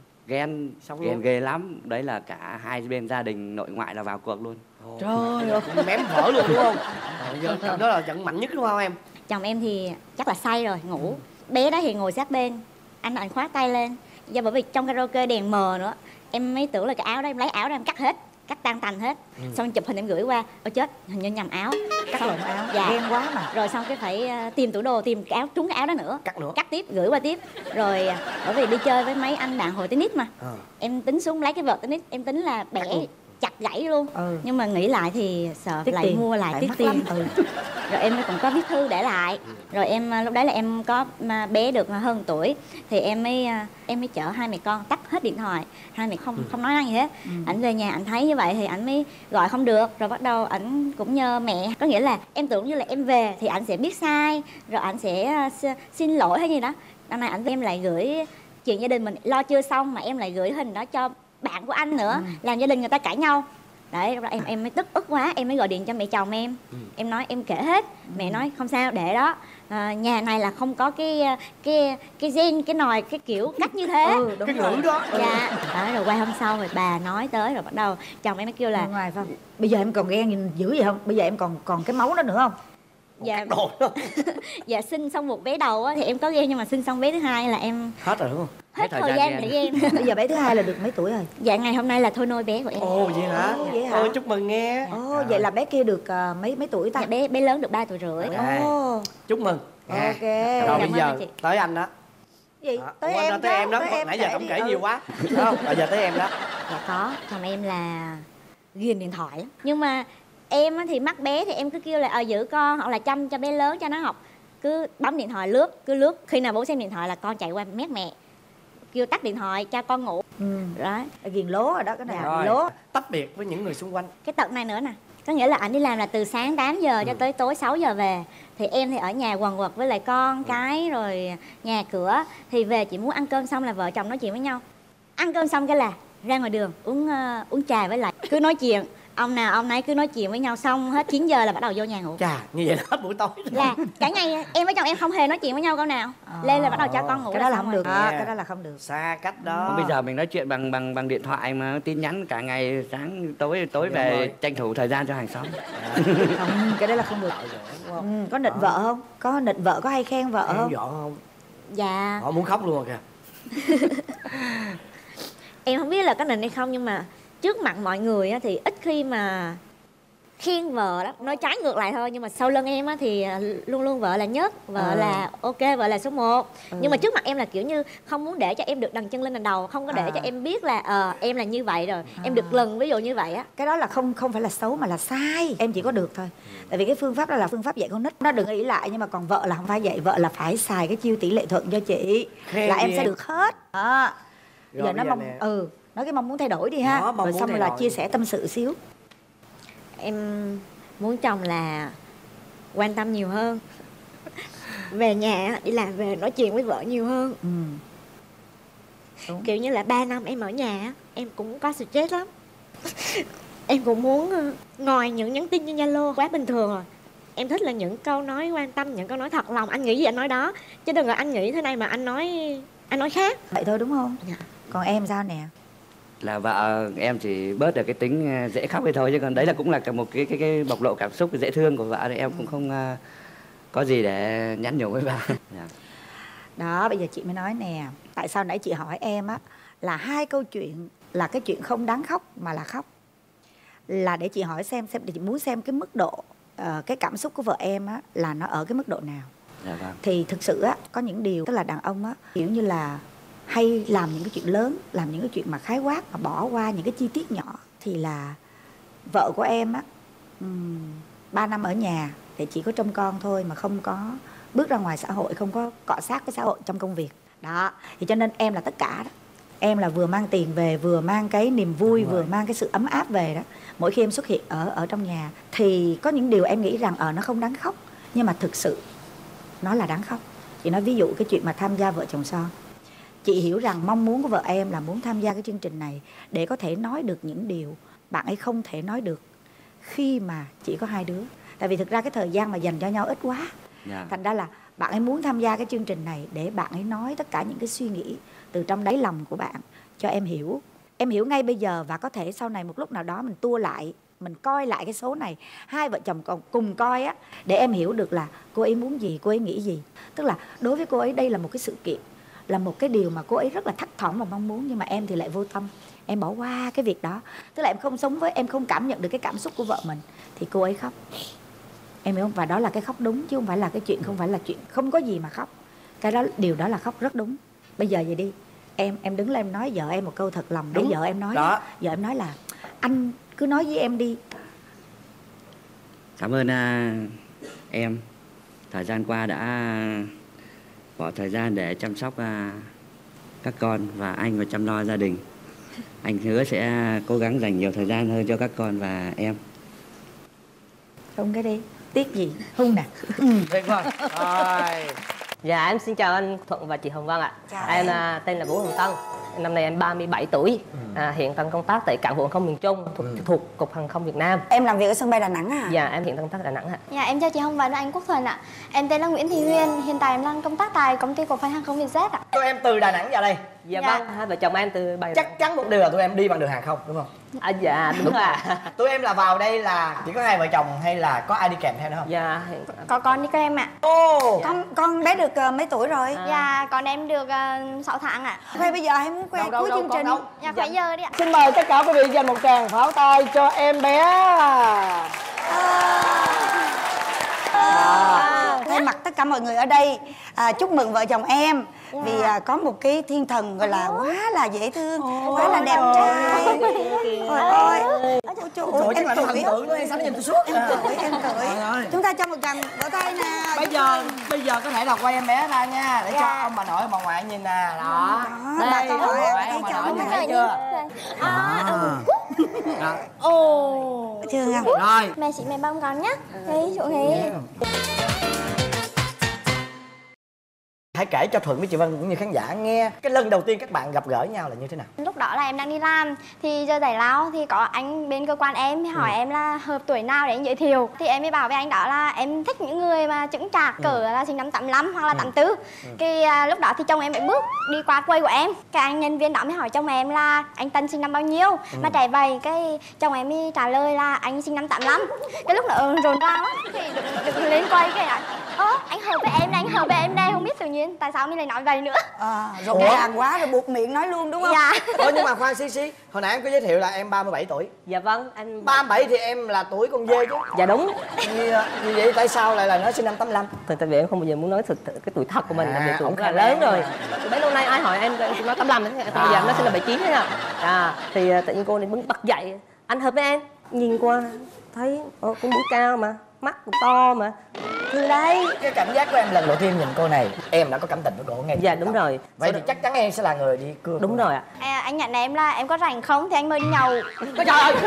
ghen Xong ghen luôn. ghê lắm. Đấy là cả hai bên gia đình nội ngoại là vào cuộc luôn. Trời ơi. Cũng mém vỡ luôn đúng không? Rồi bây giờ trận đó là trận mạnh nhất đúng không em? Chồng em thì chắc là say rồi, ngủ. Bé đó thì ngồi sát bên, anh anh khoác tay lên. Do bởi vì trong karaoke đèn mờ nữa, em mới tưởng là cái áo đó em lấy áo ra em cắt hết. cắt tan tành hết. Ừ. Xong chụp hình em gửi qua, ôi chết, hình như nhầm áo, cắt lộn áo, dạ. ghen quá mà. Rồi xong cái phải uh, tìm tủ đồ, tìm cái áo trúng cái áo đó nữa, cắt nữa, cắt tiếp, gửi qua tiếp. Rồi bởi vì đi chơi với mấy anh bạn hội tennis mà, à. em tính xuống lấy cái vợt tennis, em tính là bẻ chặt gãy luôn. Ừ. Nhưng mà nghĩ lại thì sợ tiết lại tiền. Mua lại tiết tiền. Ừ. Rồi em cũng có viết thư để lại. Rồi em lúc đấy là em có bé được hơn tuổi thì em mới em mới chở hai mẹ con tắt hết điện thoại, hai mẹ không ừ. không nói năng gì hết. Ừ. Ảnh về nhà ảnh thấy như vậy thì ảnh mới gọi không được, rồi bắt đầu ảnh cũng nhờ mẹ, có nghĩa là em tưởng như là em về thì ảnh sẽ biết sai, rồi ảnh sẽ xin lỗi hay gì đó. Năm nay ảnh em lại gửi chuyện gia đình mình lo chưa xong mà em lại gửi hình đó cho bạn của anh nữa, ừ. làm gia đình người ta cãi nhau. Đấy, em em mới tức ức quá, em mới gọi điện cho mẹ chồng em. Ừ. Em nói em kể hết. Ừ. Mẹ nói không sao, để đó. À, nhà này là không có cái cái cái gen, cái nồi, cái kiểu cách như thế. Ừ, đúng cái ngữ đó. Dạ. Đó, rồi qua hôm sau rồi bà nói tới rồi bắt đầu chồng em mới kêu là ngoài phải không? Bây giờ em còn ghen dữ gì không? Bây giờ em còn còn cái máu đó nữa không? Dạ. Dạ sinh xong một bé đầu á thì em có ghen, nhưng mà sinh xong bé thứ hai là em hết rồi đúng không? Hết thời, thời gian để ghen. Bây giờ bé thứ hai là được mấy tuổi rồi? Dạ ngày hôm nay là thôi nôi bé của em. Ồ vậy hả? Ồ, vậy hả? Ôi chúc mừng nghe. Ồ à. Vậy là bé kia được uh, mấy mấy tuổi ta? Dạ bé bé lớn được ba tuổi rưỡi. Ồ. Chúc mừng. À. Ok. Rồi bây giờ tới anh đó. Gì? À, tới Ủa, em đó, tới em đó. Em nãy giờ không kể ừ. nhiều quá. Đúng không? Bây giờ tới em đó. Dạ có. Chồng em là ghiền điện thoại lắm. Nhưng mà em thì mắc bé thì em cứ kêu là ờ giữ con hoặc là chăm cho bé lớn cho nó học, cứ bấm điện thoại lướt, cứ lướt, khi nào bố xem điện thoại là con chạy qua mét mẹ kêu tắt điện thoại cho con ngủ. Ừ. Đó ghiền lố rồi đó, cái này dạ. Rồi, lố tách biệt với những người xung quanh. Cái tật này nữa nè, có nghĩa là anh đi làm là từ sáng tám giờ ừ. cho tới tối sáu giờ về, thì em thì ở nhà quần quật với lại con ừ. cái rồi nhà cửa, thì về chỉ muốn ăn cơm xong là vợ chồng nói chuyện với nhau, ăn cơm xong cái là ra ngoài đường uống uh, uống trà với lại cứ nói chuyện, ông nào ông nấy cứ nói chuyện với nhau, xong hết chín giờ là bắt đầu vô nhà ngủ. Chà, như vậy là hết buổi tối là cả ngày em với chồng em không hề nói chuyện với nhau câu nào. À, lên là bắt đầu cho con ngủ. Cái đó là không được. À, cái đó là không được. Xa cách đó. Bây giờ mình nói chuyện bằng bằng bằng điện thoại mà tin nhắn cả ngày, sáng tối tối về rồi. Tranh thủ thời gian cho hàng xóm. À. Không, cái đó là không được. Ừ, có nịnh à. vợ không? Có nịnh vợ, có hay khen vợ em không? dọn không? Dạ. Họ muốn khóc luôn rồi kìa. Em không biết là có nịnh hay không, nhưng mà trước mặt mọi người thì ít khi mà khen vợ đó, nói trái ngược lại thôi, nhưng mà sau lưng em á thì luôn luôn vợ là nhất, vợ à. là ok, vợ là số một. Ừ. Nhưng mà trước mặt em là kiểu như không muốn để cho em được đằng chân lên đằng đầu, không có để à. cho em biết là ờ uh, em là như vậy rồi, à. em được lần ví dụ như vậy á. Cái đó là không không phải là xấu mà là sai, em chỉ có được thôi. Tại vì cái phương pháp đó là phương pháp dạy con nít, nó đừng nghĩ lại, nhưng mà còn vợ là không phải vậy, vợ là phải xài cái chiêu tỷ lệ thuận cho chị, khen là em sẽ được hết. À. Rồi, giờ nó mong nè. ừ nói cái mong muốn thay đổi đi ha. Đó, rồi xong rồi là chia sẻ tâm sự xíu. Em muốn chồng là quan tâm nhiều hơn, về nhà đi làm về nói chuyện với vợ nhiều hơn. Ừ. Đúng. Kiểu như là ba năm em ở nhà em cũng có stress lắm. Em cũng muốn ngoài những nhắn tin trên Zalo quá bình thường rồi, em thích là những câu nói quan tâm, những câu nói thật lòng, anh nghĩ gì anh nói đó, chứ đừng là anh nghĩ thế này mà anh nói anh nói khác. Vậy thôi đúng không? Dạ. Còn em sao nè? Là vợ em chỉ bớt được cái tính dễ khóc ấy thôi, chứ còn đấy là cũng là một cái cái cái bộc lộ cảm xúc dễ thương của vợ, thì em cũng không uh, có gì để nhắn nhủ với vợ. Yeah. Đó, bây giờ chị mới nói nè, tại sao nãy chị hỏi em á là hai câu chuyện là cái chuyện không đáng khóc mà là khóc, là để chị hỏi xem xem để chị muốn xem cái mức độ uh, cái cảm xúc của vợ em á là nó ở cái mức độ nào. Yeah, vâng. Thì thực sự á có những điều, tức là đàn ông á kiểu như là hay làm những cái chuyện lớn, làm những cái chuyện mà khái quát mà bỏ qua những cái chi tiết nhỏ. Thì là vợ của em á um, ba năm ở nhà thì chỉ có trông con thôi, mà không có bước ra ngoài xã hội, không có cọ sát với xã hội trong công việc đó. Thì cho nên em là tất cả đó, em là vừa mang tiền về, vừa mang cái niềm vui, vừa mang cái sự ấm áp về đó. Mỗi khi em xuất hiện ở ở trong nhà thì có những điều em nghĩ rằng ở nó không đáng khóc, nhưng mà thực sự nó là đáng khóc. Chị nói ví dụ cái chuyện mà tham gia Vợ Chồng Son, chị hiểu rằng mong muốn của vợ em là muốn tham gia cái chương trình này để có thể nói được những điều bạn ấy không thể nói được khi mà chỉ có hai đứa. Tại vì thực ra cái thời gian mà dành cho nhau ít quá. Yeah. Thành ra là bạn ấy muốn tham gia cái chương trình này để bạn ấy nói tất cả những cái suy nghĩ từ trong đáy lòng của bạn cho em hiểu. Em hiểu ngay bây giờ, và có thể sau này một lúc nào đó mình tua lại, mình coi lại cái số này, hai vợ chồng còn cùng coi á, để em hiểu được là cô ấy muốn gì, cô ấy nghĩ gì. Tức là đối với cô ấy đây là một cái sự kiện, là một cái điều mà cô ấy rất là thấp thỏm và mong muốn, nhưng mà em thì lại vô tâm. em bỏ qua cái việc đó, tức là em không sống với, em không cảm nhận được cái cảm xúc của vợ mình, thì cô ấy khóc, em hiểu không? Và đó là cái khóc đúng, chứ không phải là cái chuyện, không phải là chuyện không có gì mà khóc. Cái đó, điều đó là khóc rất đúng. Bây giờ vậy đi, em em đứng lên em nói vợ em một câu thật lòng để vợ em nói đó. Vợ em nói là anh cứ nói với em đi. Cảm ơn uh, em thời gian qua đã bỏ thời gian để chăm sóc uh, các con và anh và chăm lo gia đình. Anh hứa sẽ cố gắng dành nhiều thời gian hơn cho các con và em. Không cái đi, tiếc gì? Hung nè. Tuyệt vời. Rồi. Dạ em xin chào anh Thuận và chị Hồng Vân ạ. Chào em. em. À, tên là Vũ Hồng Tân. Năm nay em ba mươi bảy tuổi. Ừ. À, hiện đang công tác tại Cảng vụ Hàng không miền Trung thuộc, ừ. thuộc Cục Hàng không Việt Nam. Em làm việc ở sân bay Đà Nẵng à? Dạ em hiện đang công tác Đà Nẵng ạ. Dạ em chào chị Hồng Vân và anh Quốc Thuần ạ. Em tên là Nguyễn Thị Huyền, hiện tại em đang công tác tại công ty cổ phần hàng không Vietjet ạ. Tụi em từ Đà Nẵng vào đây. Dạ, Dạ. vâng, hai vợ chồng em từ Bay. Chắc chắn một điều là tụi em đi bằng đường hàng không đúng không? À, dạ đúng rồi ạ. Tụi em là vào đây là chỉ có hai vợ chồng hay là có ai đi kèm theo nữa không? Dạ hiện... Có con đi các em ạ. Ô, Con con bé được uh, mấy tuổi rồi? À. Dạ con em được uh, sáu tháng ạ. Vậy bây giờ em muốn quay Đâu, đâu, cuối đâu, chương con trình. đâu? Dạ khoảng giờ đi ạ. xin mời tất cả quý vị dành một tràng pháo tay cho em bé. À, thay mặt tất cả mọi người ở đây à, chúc mừng vợ chồng em vì à, có một cái thiên thần gọi là quá là dễ thương, quá là đẹp trai. Ôi ôi, Trời chắc là nó thần tượng nữa, em sao nó nhìn tôi suốt. em cười, em cười. Chúng ta cho một tràng vỗ tay nè. Bây giờ bây giờ có thể là quay em bé ra nha, để cho ông bà nội ông bà ngoại nhìn nè. Đó. Đó, bà Đây, con ông ngoại, bà ngoại thấy ông bà chồng nội nhìn không? thấy chưa? Đó. Ồ. Chưa không? Rồi. Mẹ chị mẹ bông con nhá. Đấy chỗ thế. Hãy kể cho Thuận với chị Vân cũng như khán giả nghe cái lần đầu tiên các bạn gặp gỡ nhau là như thế nào. Lúc đó là em đang đi làm thì giờ giải lao thì có anh bên cơ quan em hỏi ừ. em là hợp tuổi nào để anh giới thiệu, thì em mới bảo với anh đó là em thích những người mà chững chạc cỡ ừ. là sinh năm tám lăm hoặc là tám tư. Ừ. Cái à, lúc đó thì chồng em mới bước đi qua quầy của em, cái anh nhân viên đó mới hỏi chồng em là anh Tân sinh năm bao nhiêu ừ. mà trẻ vậy, cái chồng em mới trả lời là anh sinh năm tám lăm. Cái lúc đó rộn ràng lắm thì được, được lên quầy cái anh ơ anh hợp với em đây, anh hợp với em đây, không biết tự nhiên tại sao mình lại nói vậy nữa. À, rộn ràng quá rồi buộc miệng nói luôn đúng không? Dạ. Ủa nhưng mà khoan xí xí, hồi nãy em có giới thiệu là em ba mươi bảy tuổi. Dạ vâng anh. ba mươi bảy thì em là tuổi con dê chứ. Dạ đúng. Như, như vậy tại sao lại là nó sinh năm tám lăm? Tại vì em không bao giờ muốn nói thực cái tuổi thật của mình, là À, vì tuổi không cũng là khả lớn năng rồi. mà. Bấy lâu nay ai hỏi em em nói tám lăm thì bây giờ nó sinh là bảy chín thế nào. À thì tự nhiên cô này bật bật dậy, anh hợp với em. Nhìn qua thấy ô, cũng mũi cao mà, mắt cũng to mà. Từ đây Cái cảm giác của em lần đầu tiên nhìn cô này, em đã có cảm tình với cô ngay. dạ đúng rồi. Vậy thì chắc chắn em sẽ là người đi cưa. Đúng rồi ạ. À, anh nhận em là em có rảnh không thì anh mời đi nhậu. Ôi trời ơi.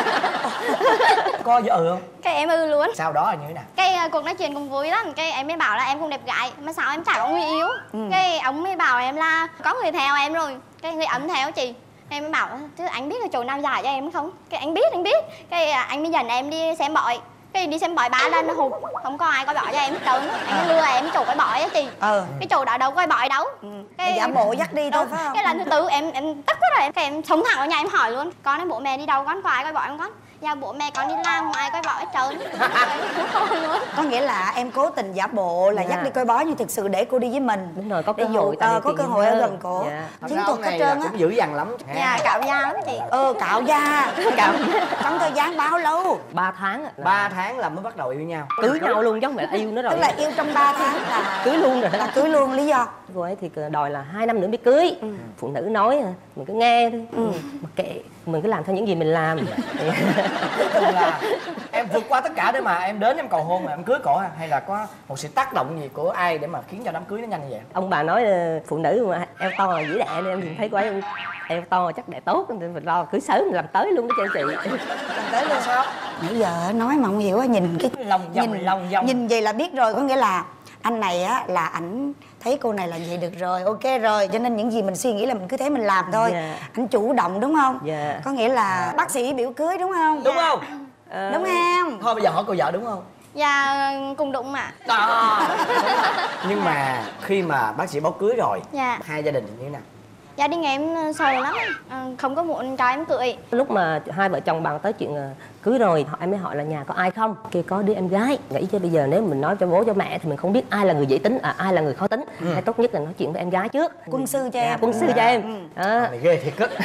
Có vợ ừ không? Cái em ư luôn. Sau đó là như thế nào? Cái uh, cuộc nói chuyện cũng vui lắm. Cái em mới bảo là em không đẹp gái mà sao em chả có người yêu. Ừ. Cái ông mới bảo em là có người theo em rồi, cái người ấm theo chị. Em mới bảo chứ anh biết là chỗ nào giải cho em không? Cái anh biết anh biết. Cái uh, anh mới dẫn em đi xem bói. Cái đi xem bói ba lần nó hụt, không có ai coi bói cho em hết trơn. Anh à. lừa em chỗ coi bói á chị. Ừ. Cái chỗ đó đâu coi bói đâu. Ừ. Cái giả bộ dắt đi thôi phải không? Cái lần thứ tư em em tức quá rồi, cái em sống thẳng vào nhà em hỏi luôn, con em bố mẹ đi đâu, con có ai coi bói không con? Nhà bố mẹ con đi làm không ai coi bói hết trơn. Có nghĩa là em cố tình giả bộ là dạ. dắt đi coi bói nhưng thực sự để cô đi với mình. Đúng rồi, có cơ Ví dụ, hội. ờ, có cơ hội ở gần cổ. Dạ. Chiến thuật hết trơn á. Cũng dữ dằn lắm. Dạ cạo da lắm chị. Ừ cạo da. Cạo. Trong thời gian bao lâu? ba tháng ạ. ba tháng là mới bắt đầu yêu nhau. Cưới nhau luôn chứ không phải là yêu nữa rồi. Tức là yêu trong ba tháng là cưới luôn rồi. Là cưới luôn, lý do? Cô ấy thì đòi là hai năm nữa mới cưới. Ừ. Phụ nữ nói mình cứ nghe thôi. Ừ. Mặc kệ, mình cứ làm theo những gì mình làm. Là em vượt qua tất cả để mà em đến em cầu hôn mà em cưới cổ, hay là có một sự tác động gì của ai để mà khiến cho đám cưới nó nhanh như vậy? Ông bà nói phụ nữ mà eo to là dễ đẻ, nên em nhìn thấy cô ấy eo to chắc đẻ tốt nên mình lo cưới sớm mình làm tới luôn đó cho chị. Làm tới luôn sao? Nãy giờ nói mà không hiểu á, nhìn cái lòng vòng nhìn lòng vòng nhìn vậy là biết rồi, có nghĩa là anh này á là ảnh thấy cô này là vậy được rồi, ok rồi, cho nên những gì mình suy nghĩ là mình cứ thế mình làm thôi. Yeah. Anh chủ động đúng không? Yeah. Có nghĩa là yeah. bác sĩ biểu cưới đúng không? Đúng không? À... đúng không? Thôi bây giờ hỏi cô vợ đúng không? Dạ cùng đụng mà. À. Nhưng mà khi mà bác sĩ báo cưới rồi, dạ. hai gia đình như thế nào? Gia đình em sầu lắm, không có muốn cho em cưới. Lúc mà hai vợ chồng bàn tới chuyện cưới rồi em mới hỏi là nhà có ai không, kia có đứa em gái. Nghĩ chứ bây giờ nếu mình nói cho bố cho mẹ thì mình không biết ai là người dễ tính, à, ai là người khó tính. Ừ. Hay tốt nhất là nói chuyện với em gái trước. Quân sư cho em. Quân sư cho em. Ừ. Đó. Mày ghê thiệt á.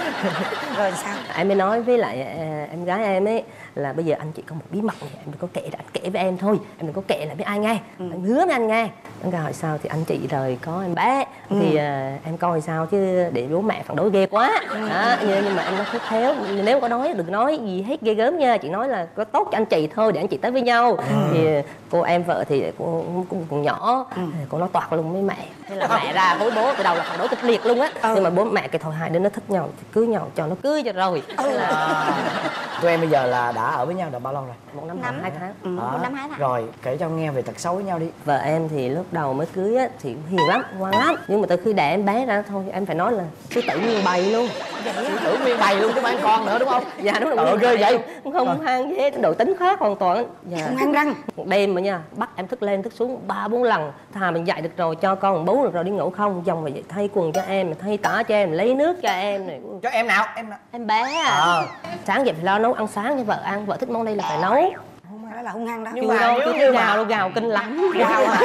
Rồi sao? Em mới nói với lại em gái em ấy là bây giờ anh chỉ có một bí mật này, em đừng có kể, anh kể với em thôi, em đừng có kể lại với ai nghe. Ừ. Anh hứa với anh nghe. Anh hỏi sao thì anh chị rồi có em bé. Ừ. Thì uh, em coi sao chứ để bố mẹ phản đối ghê quá. Ừ. Đó, nhưng, nhưng mà em nói khéo khéo, nếu có nói đừng nói gì hết ghê gớm nha, chị nói là có tốt cho anh chị thôi để anh chị tới với nhau. Ừ. Thì cô em vợ thì cô cũng còn nhỏ. Ừ. Cô nói toạc luôn với mẹ. Thế là mẹ ra hối bố từ đầu là phản đối kịch liệt luôn á. Ừ. Nhưng mà bố mẹ cái thôi hai đứa nó thích nhau thì cưới nhau cho nó cưới cho rồi. Ừ. À. Tụi em bây giờ là đã ở với nhau được bao lâu rồi? Một năm, năm hai tháng. Ừ, một năm hai tháng. Rồi kể cho nghe về tật xấu với nhau đi. Vợ em thì lúc đầu mới cưới á thì hiền lắm, ngoan lắm, nhưng mà từ khi đẻ em bé ra thôi em phải nói là sư tử nguyên bầy luôn. Sư tử nguyên bầy luôn chứ không ăn con nữa đúng không? Dạ đúng rồi. Ghê vậy. Không hang dễ, độ tính khác hoàn toàn. Dạ. Không hang răng. Một đêm mà nha, bắt em thức lên thức xuống ba bốn lần. Thà mình dạy được rồi cho con một bú được rồi đi ngủ không, dòng vậy thay quần cho em, thay tã cho em, lấy nước cho em này. Cho em nào? Em nào? Em bé à. À. Sáng dậy phải lo nấu ăn sáng cho vợ ăn, vợ thích món đây là phải nấu. Đó là hung hăng đó. Nhưng mà đâu tôi thấy gào đâu, gào kinh lắm. Gào à?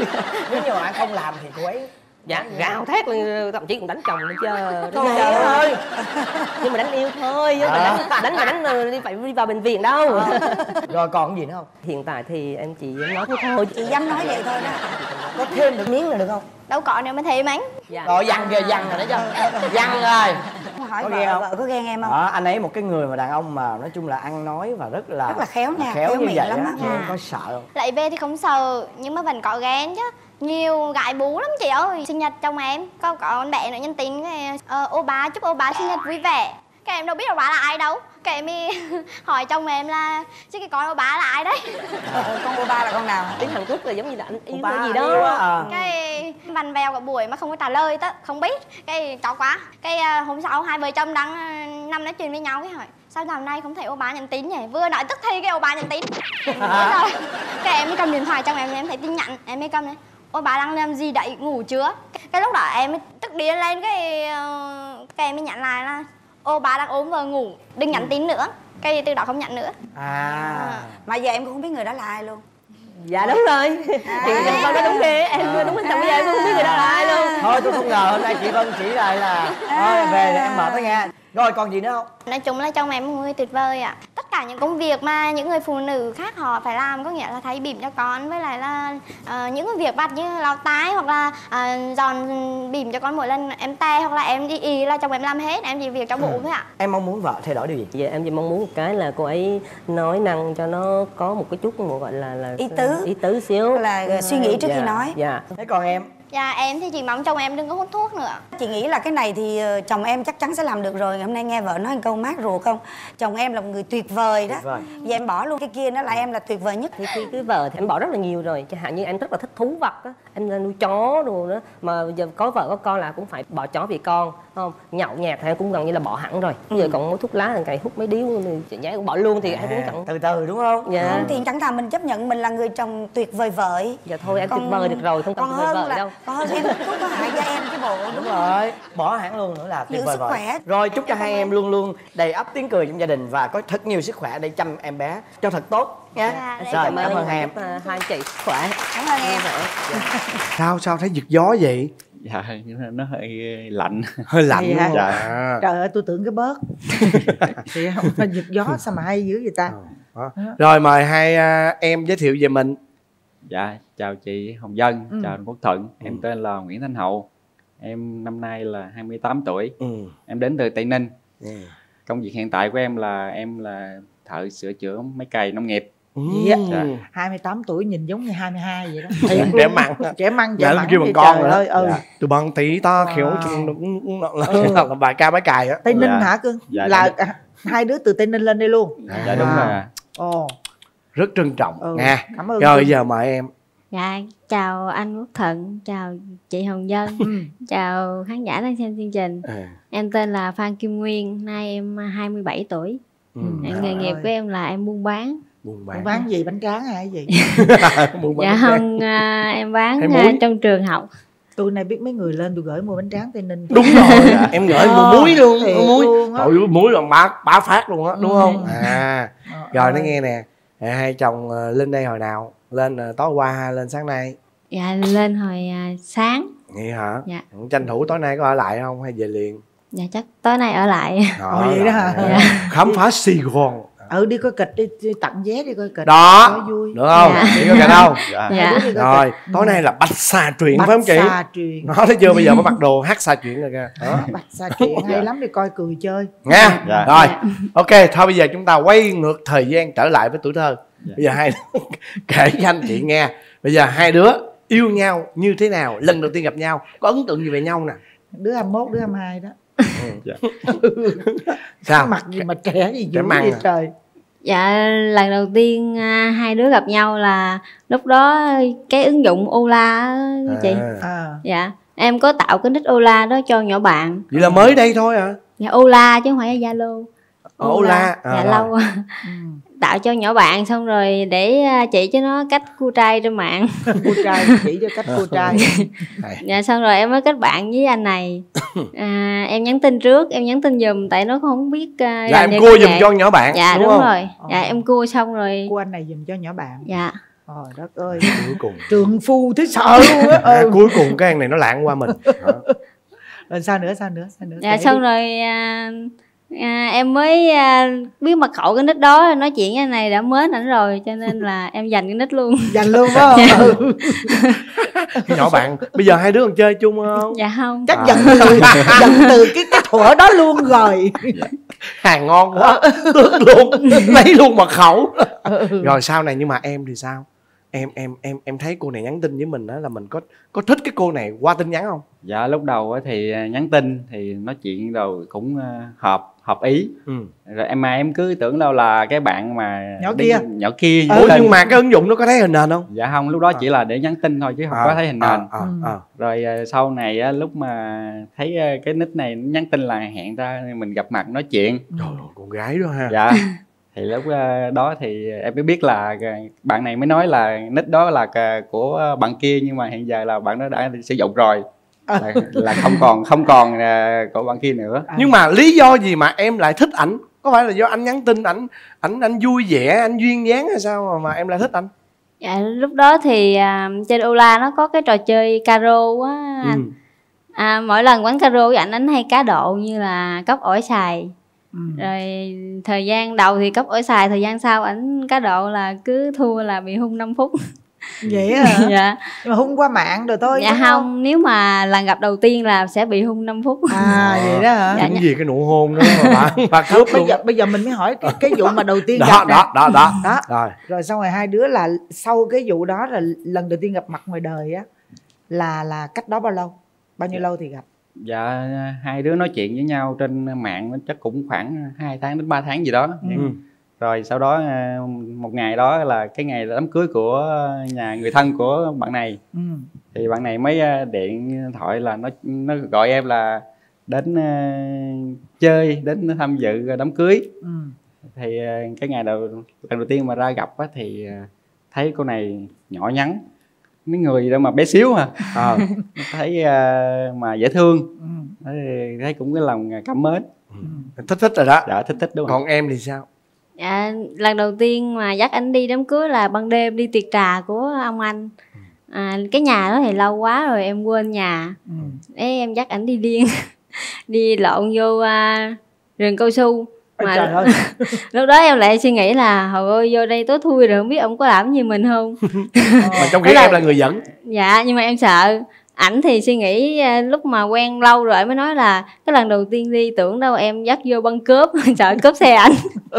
Nếu như mà anh không làm thì cô ấy dạ gào thét lên, thậm chí còn đánh chồng nữa chứ. Trời ơi. Nhưng mà đánh yêu thôi chứ à. đánh đánh mà đánh đi phải đi vào bệnh viện đâu. À. Rồi còn cái gì nữa không? Hiện tại thì em chỉ nói thế thôi, chị dám nói vậy thôi đó. Có thêm được miếng nữa được không? Đâu có nữa mới thêm anh. Dạ. Rồi dằn kìa, dằn rồi đó chứ. Dằn rồi. Hỏi có vợ, không? Vợ có ghen em không? Đó, anh ấy một cái người mà đàn ông mà nói chung là ăn nói và rất là rất là khéo nha, khéo, khéo như vậy lắm á. Em à. Có sợ không? Lại về thì không sợ nhưng mà vẫn có ghen chứ. Nhiều gái bú lắm chị ơi. Sinh nhật chồng em có có con bé nữa nhân tính cái ờ, ô ba chúc ô ba sinh nhật vui vẻ. Cái em đâu biết ô ba là ai đâu. Cái em đi hỏi chồng em là chứ cái con ô ba là ai đấy. Ờ, con ô ba là con nào? Tiếng Hàn Quốc là giống như là anh yêu cái gì đó. À. Cái vằn vèo cả buổi mà không có trả lời đó, không biết. Cái chó quá. Cái uh, hôm sau hai vợ chồng đang uh, nằm nói chuyện với nhau cái hỏi sao dạo này không thấy ô ba nhắn tin nhỉ? Vừa nói tức thì cái ô ba nhắn tin. Rồi. Cái em mới cầm điện thoại trong em em thấy tin nhắn, em mới cầm này. Ôi bà đang làm gì đấy, ngủ chưa? Cái lúc đó em mới tức điên lên cái uh, cái em mới nhận lại là ô bà đang ốm vợ ngủ, đừng nhắn tin nữa. Cái từ đó không nhận nữa. À, à. Mà giờ em cũng không biết người đó là ai luôn. Dạ đúng rồi. À. Thì con nói đúng ghê, em à. Đúng tâm bây giờ em cũng không biết người đó là ai luôn. Thôi tôi không ngờ hôm nay chị Vân chỉ lại là thôi về em mở tới nghe. Rồi còn gì nữa không? Nói chung là chồng em một người tuyệt vời ạ. À. Tất cả những công việc mà những người phụ nữ khác họ phải làm, có nghĩa là thay bỉm cho con, với lại là uh, những cái việc vặt như lau tái hoặc là uh, dọn bỉm cho con mỗi lần em te hoặc là em đi y là chồng em làm hết, em chỉ việc cho bố ừ. thôi ạ. À. Em mong muốn vợ thay đổi điều gì? Dạ em chỉ mong muốn một cái là cô ấy nói năng cho nó có một cái chút một gọi là là ý tứ, ý tứ xíu, là ừ. suy nghĩ trước dạ. khi nói. Dạ. Thế còn em? Dạ em thì chỉ mong chồng em đừng có hút thuốc nữa. Chị nghĩ là cái này thì chồng em chắc chắn sẽ làm được rồi. Hôm nay nghe vợ nói một câu mát ruột không? Chồng em là một người tuyệt vời đó. Tuyệt vời. Vậy em bỏ luôn cái kia nó là em là tuyệt vời nhất. Thì khi cưới vợ thì em bỏ rất là nhiều rồi. Chẳng hạn như em rất là thích thú vật á, em nuôi chó đồ đó. Mà giờ có vợ có con là cũng phải bỏ chó vì con, không? Nhậu nhẹt thì em cũng gần như là bỏ hẳn rồi. Bây giờ còn mua thuốc lá là cày hút mấy điếu thì chị nhái cũng bỏ luôn thì à, em cũng chẳng từ từ đúng không? Dạ. Không, thì chẳng thà mình chấp nhận mình là người chồng tuyệt vời vợi. Dạ thôi em còn, tuyệt vời được rồi, không cần tuyệt vời vợ là, đâu. Còn hơn em cũng có hại cho em chứ bộ. Đúng, đúng rồi, bỏ hẳn luôn nữa là tuyệt vời vợ. Khỏe. Rồi chúc cho hai em luôn luôn đầy ắp tiếng cười trong gia đình và có thật nhiều sức khỏe để chăm em bé cho thật tốt nha. Dạ, rồi cảm, cảm ơn hai em. Hai anh chị khỏe. Cảm ơn em. Dạ. Sao sao thấy giật gió vậy? Dạ nó hơi lạnh. Hơi lạnh luôn. Dạ. Trời ơi tôi tưởng cái bớt. Thì không phải giật gió sao mà hay dữ vậy ta. À, rồi mời hai uh, em giới thiệu về mình. Dạ chào chị Hồng Vân, ừ. chào anh Quốc Thuận. Ừ. Em tên là Nguyễn Thanh Hậu. Em năm nay là hai mươi tám tuổi. Ừ. Em đến từ Tây Ninh. Ừ. Công việc hiện tại của em là em là thợ sửa chữa máy cày nông nghiệp. Ừ. Dạ. hai mươi tám tuổi nhìn giống như hai mươi hai vậy đó. Trẻ măng. Trẻ măng trẻ măng kêu bằng con rồi ơi. Ừ. Dạ. Từ bằng tí to kiểu là bài ca máy cày á. Tây Ninh dạ. hả cưng? Dạ, là dạ. hai đứa từ Tây Ninh lên đây luôn. Dạ, dạ đúng wow. rồi. Ồ. Rất trân trọng ừ. nha. Cảm ơn. Rồi giờ mời em. Dạ, chào anh Quốc Thuận, chào chị Hồng Vân, chào khán giả đang xem chương trình. À. Em tên là Phan Kim Nguyên, nay em hai mươi bảy tuổi. Ừ. Nghề nghiệp của em là em buôn bán. Buôn bán. Buôn bán gì? Bánh tráng hay gì? Dạ không, à, em bán trong trường học. Tôi này biết mấy người lên tôi gửi mua bánh tráng Tây Ninh. Đúng rồi. Em gửi mua muối luôn, thiệt mua muối. luôn á. Trời ơi, muối là bá bá phát luôn á, đúng Ừ. không? À. Ờ, Rồi nó ơi. nghe nè. À, hai chồng ờ, lên đây hồi nào? Lên ờ, tối qua hay lên sáng nay? Dạ lên hồi à, sáng. Vậy hả? Dạ. Tranh thủ tối nay có ở lại không hay về liền? Dạ chắc tối nay ở lại. Đó, vậy đó hả? rồi. Khám phá Sài Gòn. Ừ, đi coi kịch đi, đi tặng vé đi coi kịch. Đó. Cho vui. Được không? Dạ. Đi có kịch không? Dạ. Dạ. Hai đứa đi coi Rồi, kịch. tối nay là Bạch Xà Truyện Bạch phải không chị? Xà Truyện. Nói thấy chưa, bây giờ mới mặc đồ hát xà chuyện rồi kìa. Đó. Bạch Xà Truyện hay lắm, đi coi cười chơi. Nha. Dạ. Rồi. Ok, thôi bây giờ chúng ta quay ngược thời gian trở lại với tuổi thơ. Bây giờ hai đứa kể cho anh chị nghe. Bây giờ hai đứa yêu nhau như thế nào, lần đầu tiên gặp nhau, có ấn tượng gì về nhau nè? Đứa hai mươi mốt, đứa hai mươi hai đó. Dạ. Sao? Mặt gì mà trẻ gì dữ Trẻ măng vậy à? trời. Dạ lần đầu tiên à, hai đứa gặp nhau là lúc đó cái ứng dụng Ola á chị. À. À. Dạ em có tạo cái nick Ola đó cho nhỏ bạn. Vậy là mới đây thôi à? Dạ Ola chứ không phải là Zalo. Ola. Dạ À, lâu. Ừ. Tạo cho nhỏ bạn xong rồi để à, chỉ cho nó cách cua trai trên mạng. Cua trai, chỉ cho cách cua trai. Dạ xong rồi em mới kết bạn với anh này. À, em nhắn tin trước, em nhắn tin giùm tại nó không biết uh, Là em cua giùm cho nhỏ bạn. Dạ đúng, đúng, không? rồi. Dạ em cua xong rồi. Cua anh này dùm cho nhỏ bạn. Dạ. Trời đất ơi. Cuối cùng. Trượng phu thấy sợ luôn á. À, Ừ. cuối cùng cái thằng này nó lạng qua mình. Đó. Rồi sao nữa, sao nữa, sao nữa? Dạ Kể xong đi. rồi à, à, em mới à, biết mật khẩu cái nick đó, nói chuyện với anh này đã mến ảnh rồi cho nên là em dành cái nick luôn. Dành luôn phải không? Ừ. Nhỏ bạn, bây giờ hai đứa còn chơi chung không? Dạ không. Chắc À. dần từ dần từ cái cái thuở đó luôn rồi. Hàng ngon quá, tước luôn, lấy luôn mật khẩu. Rồi sau này nhưng mà em thì sao? Em em em em thấy cô này nhắn tin với mình đó là mình có có thích cái cô này qua tin nhắn không? Dạ lúc đầu á thì nhắn tin thì nói chuyện rồi cũng ờ, hợp hợp ý. Ừ. Rồi em mà em cứ tưởng đâu là cái bạn mà Nhỏ đi- kia. nhỏ kia. Ủa nhưng mà cái ứng dụng nó có thấy hình nền không? Dạ không, lúc đó chỉ là để nhắn tin thôi chứ không có thấy hình nền. À, à, à. Rồi ờ, sau này á, lúc mà thấy ờ, cái nick này nó nhắn tin là hẹn ra mình gặp mặt nói chuyện. Trời ơi, con gái đó ha. Dạ. Thì lúc ờ, đó thì em mới biết là ờ, bạn này mới nói là nick đó là ờ, của bạn kia, nhưng mà hiện giờ là bạn đó đã sử dụng rồi. Là, là không còn không còn ờ, của bạn kia nữa. Nhưng mà lý do gì mà em lại thích ảnh? Có phải là do anh nhắn tin ảnh ảnh anh vui vẻ, anh duyên dáng hay sao mà, mà em lại thích anh? Dạ lúc đó thì à, trên Ola nó có cái trò chơi caro á anh. Ừ. À, mỗi lần quán caro với ảnh ảnh hay cá độ như là cốc ổi xài. Ừ. Rồi thời gian đầu thì cốc ổi xài, thời gian sau ảnh cá độ là cứ thua là bị hung năm phút. Vậy hả? Dạ. Nhưng mà hung qua mạng rồi thôi. Dạ đúng không, nếu mà lần gặp đầu tiên là sẽ bị hung năm phút. À vậy đó hả? Dạ, Cái gì cái nụ hôn đó mà bà, bà Không, cướp bây luôn. giờ bây giờ mình mới hỏi cái, cái vụ mà đầu tiên Đó, gặp nè. đó, đó, đó. Đó. Rồi. Rồi xong rồi hai đứa là sau cái vụ đó là lần đầu tiên gặp mặt ngoài đời á, là là cách đó bao lâu? Bao nhiêu lâu thì gặp? Dạ hai đứa nói chuyện với nhau trên mạng nó chắc cũng khoảng hai tháng đến ba tháng gì đó. Ừ. Rồi sau đó ờ, một ngày đó là cái ngày đám cưới của nhà người thân của bạn này. Ừ. Thì bạn này mới ờ, điện thoại là nó nó gọi em là đến ờ, chơi, đến tham dự đám cưới. Ừ. Thì ờ, cái ngày đầu lần đầu tiên mà ra gặp á, thì ờ, thấy cô này nhỏ nhắn, mấy người đâu mà bé xíu à. Ờ, thấy ờ, mà dễ thương. Ừ. Thấy, thấy cũng cái lòng cảm mến. Ừ. Thích thích rồi đó. Dạ thích thích đúng không? Còn em thì sao? Dạ, lần đầu tiên mà dắt anh đi đám cưới là ban đêm đi tiệc trà của ông anh. À, cái nhà đó thì lâu quá rồi em quên nhà. Ừ. Đấy, em dắt ảnh đi điên. Đi lộn vô à, rừng cao su. Ôi Mà trời ơi. lúc đó em lại suy nghĩ là hồi ơi vô đây tối thui rồi không biết ông có làm gì mình không. Mà trong khi Thế là- em là người dẫn. Dạ nhưng mà em sợ. Ảnh thì suy nghĩ à, lúc mà quen lâu rồi mới nói là cái lần đầu tiên đi tưởng đâu em dắt vô băng cướp. Sợ cướp xe ảnh.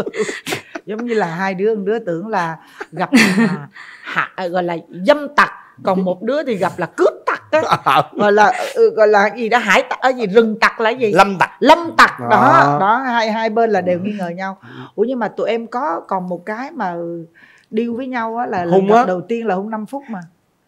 Giống như là hai đứa, một đứa tưởng là gặp mà hạ, gọi là dâm tặc, còn một đứa thì gặp là cướp tặc á, gọi là ừ, gọi là gì đó, hải tặc, ở gì rừng tặc là gì, Lâm tặc. lâm tặc đó Đó. đó, hai hai bên là đều nghi ngờ nhau. Ủa nhưng mà tụi em có còn một cái mà điêu với nhau á là lần Hung gặp á. đầu tiên là hung năm phút mà.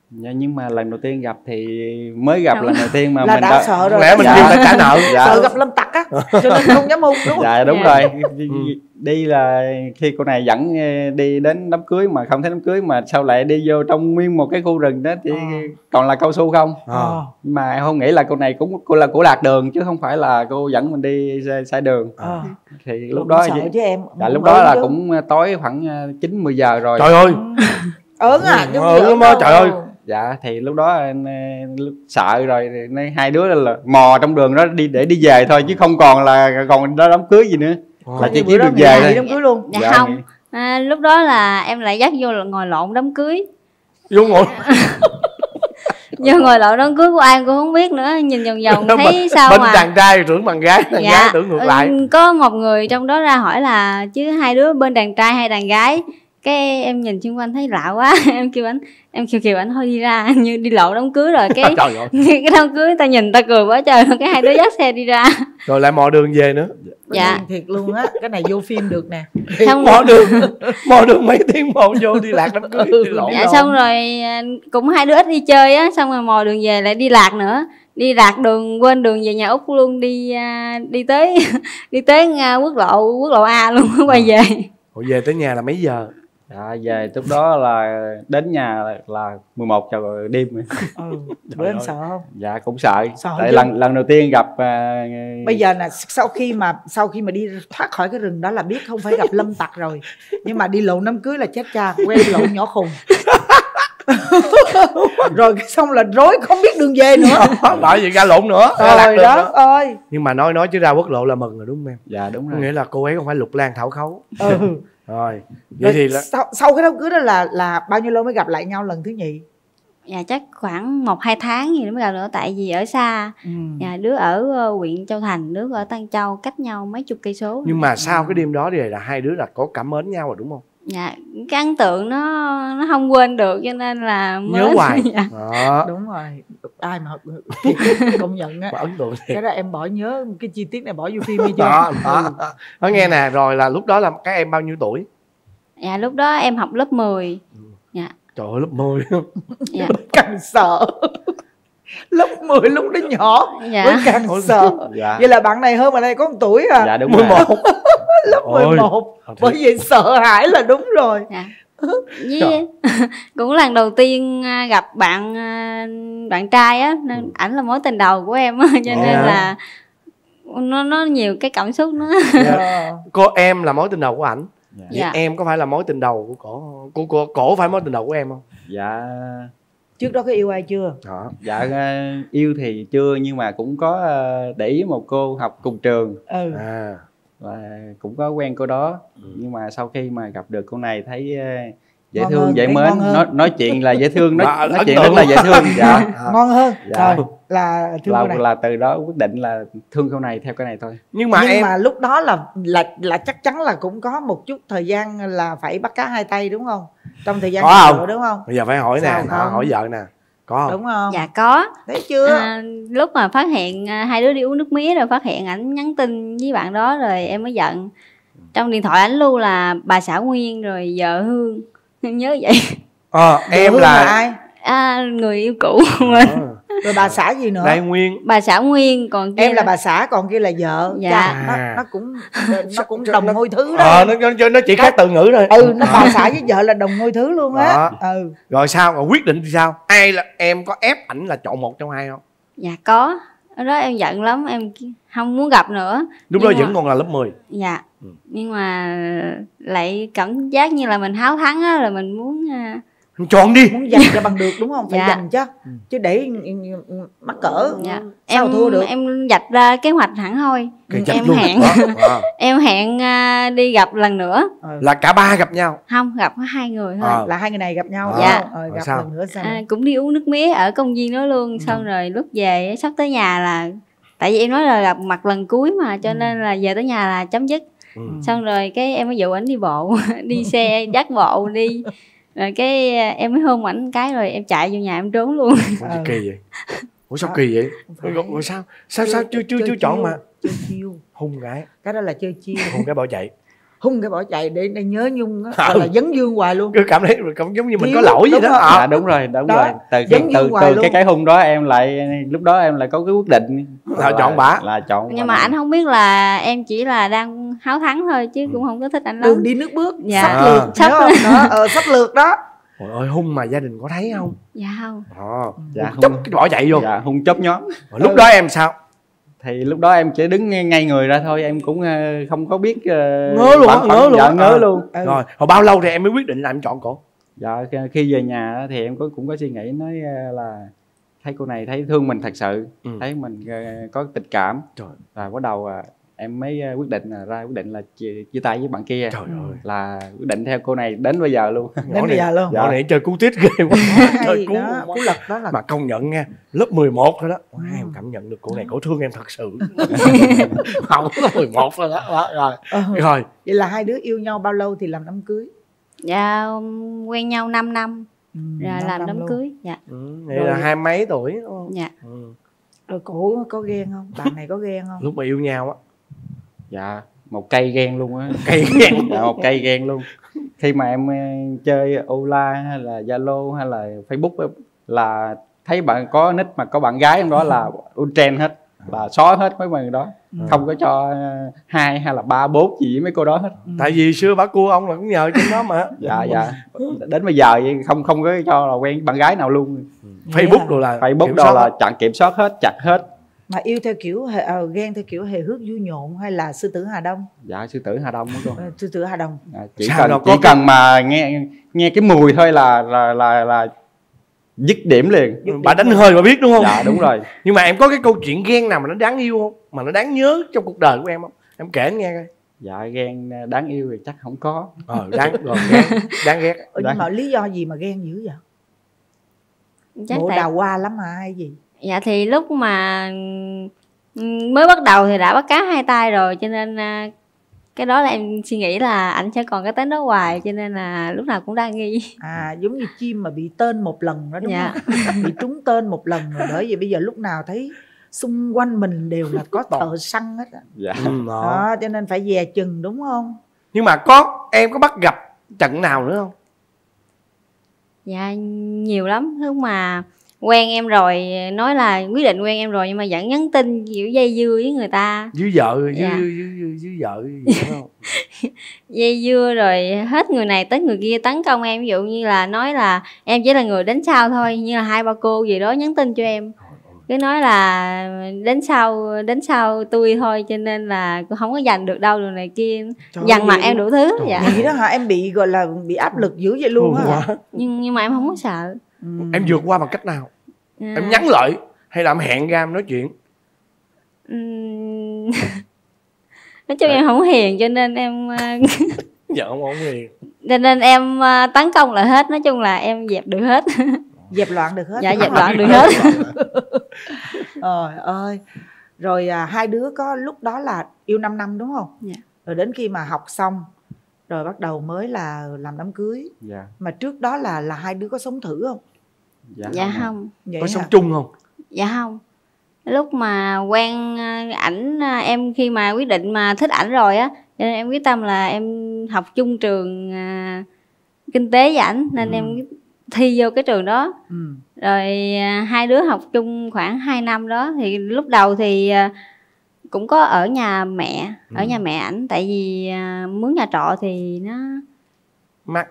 Dạ, nhưng mà lần đầu tiên gặp thì mới gặp lần đầu tiên mà là mình đã, đã sợ rồi. Lẽ mình kêu phải trả nợ. Dạ. Sợ gặp lâm tặc á, cho nên không dám hôn đúng không? Dạ đúng Dạ. rồi. Đi là khi cô này dẫn đi đến đám cưới mà không thấy đám cưới, mà sao lại đi vô trong nguyên một cái khu rừng đó thì Ờ. còn là cao su không. Ờ. Nhưng mà em không nghĩ là cô này cũng cô là của lạc đường chứ không phải là cô dẫn mình đi sai, sai đường. Ờ. Thì lúc Lúc đó sợ vậy- chứ em. dạ, lúc Ớn đó là chứ. cũng tối khoảng chín mười giờ rồi. Trời ơi. ớn à, chứ không Ớn giỡn lắm á, đâu. trời ơi. Dạ thì lúc đó anh, ờ, sợ rồi thì nên hai đứa là mò trong đường đó đi để đi về thôi chứ không còn là còn đó đám cưới gì nữa. Là chỉ Bữa kiếm đó được nghỉ về nghỉ thôi. đám cưới luôn. Dạ Dạ, không. nghỉ. À, lúc đó là em lại dắt vô là ngồi lộn đám cưới. Vô ngồi. Vô ngồi lộn đám cưới của ai cô không biết nữa, nhìn vòng vòng thấy Bên- sao bên mà. chàng trai tưởng bằng gái, thằng Dạ, gái tưởng ngược lại. ừ, có một người trong đó ra hỏi là chứ hai đứa bên đàn trai hay đàn gái. Cái em nhìn xung quanh thấy lạ quá. Em kêu anh, em kêu kêu anh thôi đi ra, như đi lộn đám cưới rồi cái Trời ơi. cái đám cưới ta nhìn ta cười quá trời, cái hai đứa dắt xe đi ra. Rồi lại mò đường về nữa. Dạ. Thiệt luôn á, cái này vô phim được nè. Xong Mò đường, mò đường mấy tiếng mò vô đi lạc đám cưới đi lộn. dạ xong rồi à, cũng hai đứa ít đi chơi á, xong rồi mò đường về lại đi lạc nữa, đi lạc đường quên đường về nhà Út luôn, đi à, đi tới đi tới à, quốc lộ quốc lộ A luôn quay về. Hồi về tới nhà là mấy giờ? Dạ về lúc đó là đến nhà là, là mười một giờ đêm. Ừ, bữa em sợ không? Dạ cũng sợ. Sợ Tại chứ. lần lần đầu tiên gặp à, Bây giờ là sau khi mà sau khi mà đi thoát khỏi cái rừng đó là biết không phải gặp lâm tặc rồi, nhưng mà đi lộn đám cưới là chết cha, quen lộn nhỏ khùng. Rồi cái xong là rối không biết đường về nữa. Bởi vì ra lộn nữa, ra lạc Trời đường đất nữa. ơi. Nhưng mà nói nói chứ ra quốc lộ là mừng rồi đúng không em? Dạ đúng Có rồi. nghĩa là cô ấy không phải lục lan thảo khấu. Ừ. Rồi vậy Rồi thì là sau, sau cái đám cưới đó là là bao nhiêu lâu mới gặp lại nhau lần thứ nhì? Dạ chắc khoảng một hai tháng gì nữa mới gặp nữa, tại vì ở xa. Ừ. Dạ, đứa ở ờ, huyện Châu Thành, đứa ở Tân Châu, cách nhau mấy chục cây số. nhưng mà sau cái đêm đó thì là hai đứa là có cảm mến nhau rồi đúng không? Dạ, cái ấn tượng nó nó không quên được cho nên là mới Nhớ hoài. Dạ. Đó. Đúng rồi, ai mà công nhận á. Mà ấn tượng thiệt. Cái đó em bỏ nhớ cái chi tiết này bỏ vô phim đi chưa? Đó, đó. Nói nghe nè, rồi là lúc đó là các em bao nhiêu tuổi? Dạ lúc đó em học lớp mười. Dạ. Trời ơi, lớp mười. Dạ. Càng sợ. Lớp mười lúc đó nhỏ Dạ. mới càng sợ. Dạ. Vậy là bạn này hơn bạn này có một tuổi à? Dạ đúng mười rồi. một. Lớp Ôi. mười một. Bởi vậy sợ hãi là đúng rồi. Dạ. Với cũng lần đầu tiên à, gặp bạn à, bạn trai á, nên ảnh là mối tình đầu của em á, cho nên Dạ. là nó nó nhiều cái cảm xúc nữa. Ờ. Cô em là mối tình đầu của ảnh. Dạ. Vậy Dạ. em có phải là mối tình đầu của cổ? Cô, cô, cổ phải mối tình đầu của em không? Dạ. Trước đó có yêu ai chưa? Đó. Dạ ờ, yêu thì chưa, nhưng mà cũng có ờ, để ý một cô học cùng trường. Ừ. À. Và cũng có quen cô đó. Nhưng mà sau khi mà gặp được cô này thấy ờ, dễ Ngon thương, hơn, dễ thấy mến, ngon hơn. nói nói chuyện là dễ thương, nói, Đó, nói ấn chuyện tượng rất là luôn. dễ thương. Dạ. À. Ngon hơn. Dạ. Rồi là thương là, cô này. là từ đó quyết định là thương cô này theo cái này thôi. Nhưng mà Nhưng em mà lúc đó là là là chắc chắn là cũng có một chút thời gian là phải bắt cá hai tay đúng không? Trong thời gian Có chờ không? đúng không? bây giờ phải hỏi Sao nè, đó, không? hỏi vợ nè. Có không? Đúng không? Dạ có. Thấy chưa? À, lúc mà phát hiện à, hai đứa đi uống nước mía rồi phát hiện ảnh nhắn tin với bạn đó rồi em mới giận. Trong điện thoại ảnh lưu là bà xã Nguyên rồi vợ Hương. Em nhớ vậy. Ờ, em Hương là, ai? À, người yêu cũ của mình. Ờ, Rồi bà xã gì nữa? Đại Nguyên. Bà xã Nguyên, còn kia Em là bà xã còn kia là vợ. Dạ. Chà, nó, À. nó cũng nó cũng đồng ngôi thứ đó. Ờ, nó, nó, nó chỉ khác từ ngữ thôi. Ừ, nó bà xã với vợ là đồng ngôi thứ luôn á. Đó. Ừ. Rồi sao? Rồi quyết định thì sao? Ai là em có ép ảnh là chọn một trong hai không? Dạ có. Ở đó em giận lắm, em không muốn gặp nữa. Lúc đó Nhưng vẫn mà- còn là lớp mười. Dạ. Ừ. Nhưng mà lại cảm giác như là mình háo thắng á, rồi mình muốn à, Chọn đi. Muốn giành cho bằng được đúng không? Phải Dạ. giành chứ. Chứ để mắc cỡ. dạ. Sao em thua được? em vạch ra kế hoạch hẳn thôi. Kìa, chắc Em luôn. hẹn Đó, đó. em hẹn à, đi gặp lần nữa. Là cả ba gặp nhau. Không, gặp có hai người thôi. Ờ. Là hai người này gặp nhau. Dạ. đúng không? Rồi Rồi gặp sao? lần nữa sao? À, cũng đi uống nước mía ở công viên đó luôn. Xong rồi lúc về sắp tới nhà là, tại vì em nói là gặp mặt lần cuối mà, cho nên là về tới nhà là chấm dứt. Ừ. Xong rồi cái em mới dụ ảnh đi bộ đi xe dắt bộ đi, rồi cái em mới hôn ảnh cái rồi em chạy vô nhà em trốn luôn. Ủa, gì kỳ vậy? Ủa sao kỳ vậy? Rồi, rồi sao? Sao sao chưa chưa chưa chọn mà Chơi chiêu. hung cái, Cái đó là chơi chiêu. hung cái bỏ chạy. hung cái bỏ chạy để, để nhớ Nhung á, gọi là dấn dương hoài luôn. Cứ cảm thấy cũng giống như mình Thiếu, có lỗi vậy đúng đó. không? À, đúng rồi, đúng Đó, rồi. Từ giống từ, như từ, hoài từ luôn. cái cái hung đó em lại lúc đó em lại có cái quyết định Là chọn bả. Là chọn. Nhưng mà anh không biết là em chỉ là đang háo thắng thôi chứ cũng không có thích anh lắm. Đường đi nước bước, Dạ. sách À. lược, Sách nhớ không? Đó, ờ, sách lược đó. Trời ơi, hung mà gia đình có thấy không? Dạ không. Ờ, Dạ, chốc hung. cái bỏ chạy vô. Dạ, hung chớp nhóm. Rồi lúc đó em sao? Thì lúc đó em chỉ đứng ngay, ngay người ra thôi, em cũng ờ, không có biết uh, Ngớ luôn á, ngớ luôn dạ, á. ngớ À. luôn. Ừ. Rồi, hồi bao lâu thì em mới quyết định là em chọn cổ? Dạ, khi về nhà á, thì em có cũng có suy nghĩ nói ờ, là thấy cô này thấy thương mình thật sự, Ừ. thấy mình ờ, có tình cảm. Trời. Và bắt đầu ờ, em mới ờ, quyết định là ra quyết định là chia, chia tay với bạn kia. Trời ơi. Là quyết định theo cô này đến bây giờ luôn. Đến bây giờ luôn. Nhỏ này chơi cú tít ghê quá. Chơi Hay cú. đó, cú lật đó là Mà công nhận nha, lớp mười một thôi đó. Wow, em cảm nhận được cô này cổ thương em thật sự. Không, lớp mười một rồi đó. Đó, rồi. Ờ. Rồi. Vậy là hai đứa yêu nhau bao lâu thì làm đám cưới? Dạ quen nhau 5 năm Ừ, rồi năm làm năm đám luôn. cưới. Dạ. Ừ, vậy là hai mấy tuổi đúng không? Dạ. Ừ. Rồi cổ có ghen không? Bạn này có ghen không? Lúc mà yêu nhau á. Dạ, một cây ghen luôn á. Cây ghen. Dạ, một cây ghen luôn. Khi mà em ờ, chơi Ola hay là Zalo hay là Facebook á, là thấy bạn có nick mà có bạn gái trong đó là untrend hết, là xóa hết mấy người đó. Ừ. Không có cho ờ, hai hay là ba bốn gì với mấy cô đó hết. Tại vì xưa bà cua ông là cũng nhờ trên đó mà. Dạ dạ. Đến bây giờ vậy không không có cho là quen bạn gái nào luôn. Facebook đồ là Facebook kiểm đồ soát là hết. chặn kiểm soát hết, chặt hết. Mà yêu theo kiểu hề, à, ghen theo kiểu hề hước vui nhộn hay là sư tử Hà Đông? Dạ, sư tử Hà Đông đó cô. Ờ, sư tử Hà Đông. À, chỉ Sao cần đâu chỉ có cái- cần mà nghe nghe cái mùi thôi là là là là dứt điểm liền. Bà đánh hơi bà biết đúng không? Dạ đúng rồi. Nhưng mà em có cái câu chuyện ghen nào mà nó đáng yêu không? Mà nó đáng nhớ trong cuộc đời của em không? Em kể anh nghe coi. Dạ ghen đáng yêu thì chắc không có. Ờ đáng rồi ghen, đáng ghét. Ờ, nhưng mà lý do gì mà ghen dữ vậy? Chắc Bộ tại... đào hoa lắm hả hay gì? Dạ thì lúc mà ừm, mới bắt đầu thì đã bắt cá hai tay rồi, cho nên à, cái đó là em suy nghĩ là anh sẽ còn cái tính đó hoài, cho nên là lúc nào cũng đa nghi. À giống như chim mà bị tên một lần đó đúng Dạ. không? Bị trúng tên một lần rồi, bởi vì bây giờ lúc nào thấy xung quanh mình đều là có thợ săn hết á. Dạ. Ừ, đó. Đó, cho nên phải dè chừng đúng không? Nhưng mà có em có bắt gặp trận nào nữa không? Dạ nhiều lắm, lúc mà quen em rồi nói là quyết định quen em rồi nhưng mà vẫn nhắn tin kiểu dây dưa với người ta, Dưới vợ, dưới Dạ. dưới dưới dưới vợ gì đúng không? dây dưa rồi hết người này tới người kia tấn công em, ví dụ như là nói là em chỉ là người đến sau thôi, như là hai ba cô gì đó nhắn tin cho em cứ nói là đến sau đến sau tôi thôi, cho nên là cô không có giành được đâu rồi này kia, Trời dằn ơi, mặt em đủ thứ. Trời Dạ. Vậy đó hả? Em bị gọi là bị áp lực dữ vậy luôn Thương á hả? quá. nhưng nhưng mà em không có sợ. Ừ. Em vượt qua bằng cách nào? À, Em nhắn lại hay là em hẹn ra em nói chuyện? ừm, nói chung em không hiền cho nên em ờ, Vợ không ổn liền. cho nên em ờ, tấn công lại hết, nói chung là em dẹp được hết. Dẹp loạn được hết. Dạ dẹp loạn được hết. Trời ơi. Rồi à, hai đứa có lúc đó là yêu 5 năm đúng không? Dạ. Rồi đến khi mà học xong rồi bắt đầu mới là làm đám cưới. Dạ. Mà trước đó là là hai đứa có sống thử không? Dạ, Dạ không ạ. không. Vậy Có hả? sống chung không? Dạ không. Lúc mà quen ờ, ảnh ờ, em khi mà quyết định mà thích ảnh rồi á, cho nên em quyết tâm là em học chung trường ờ, kinh tế với ảnh, nên Ừ. em thi vô cái trường đó. Ừ. Rồi à, hai đứa học chung khoảng hai năm đó, thì lúc đầu thì à, cũng có ở nhà mẹ, ở Ừ. nhà mẹ ảnh, tại vì à, mướn nhà trọ thì nó Mắc.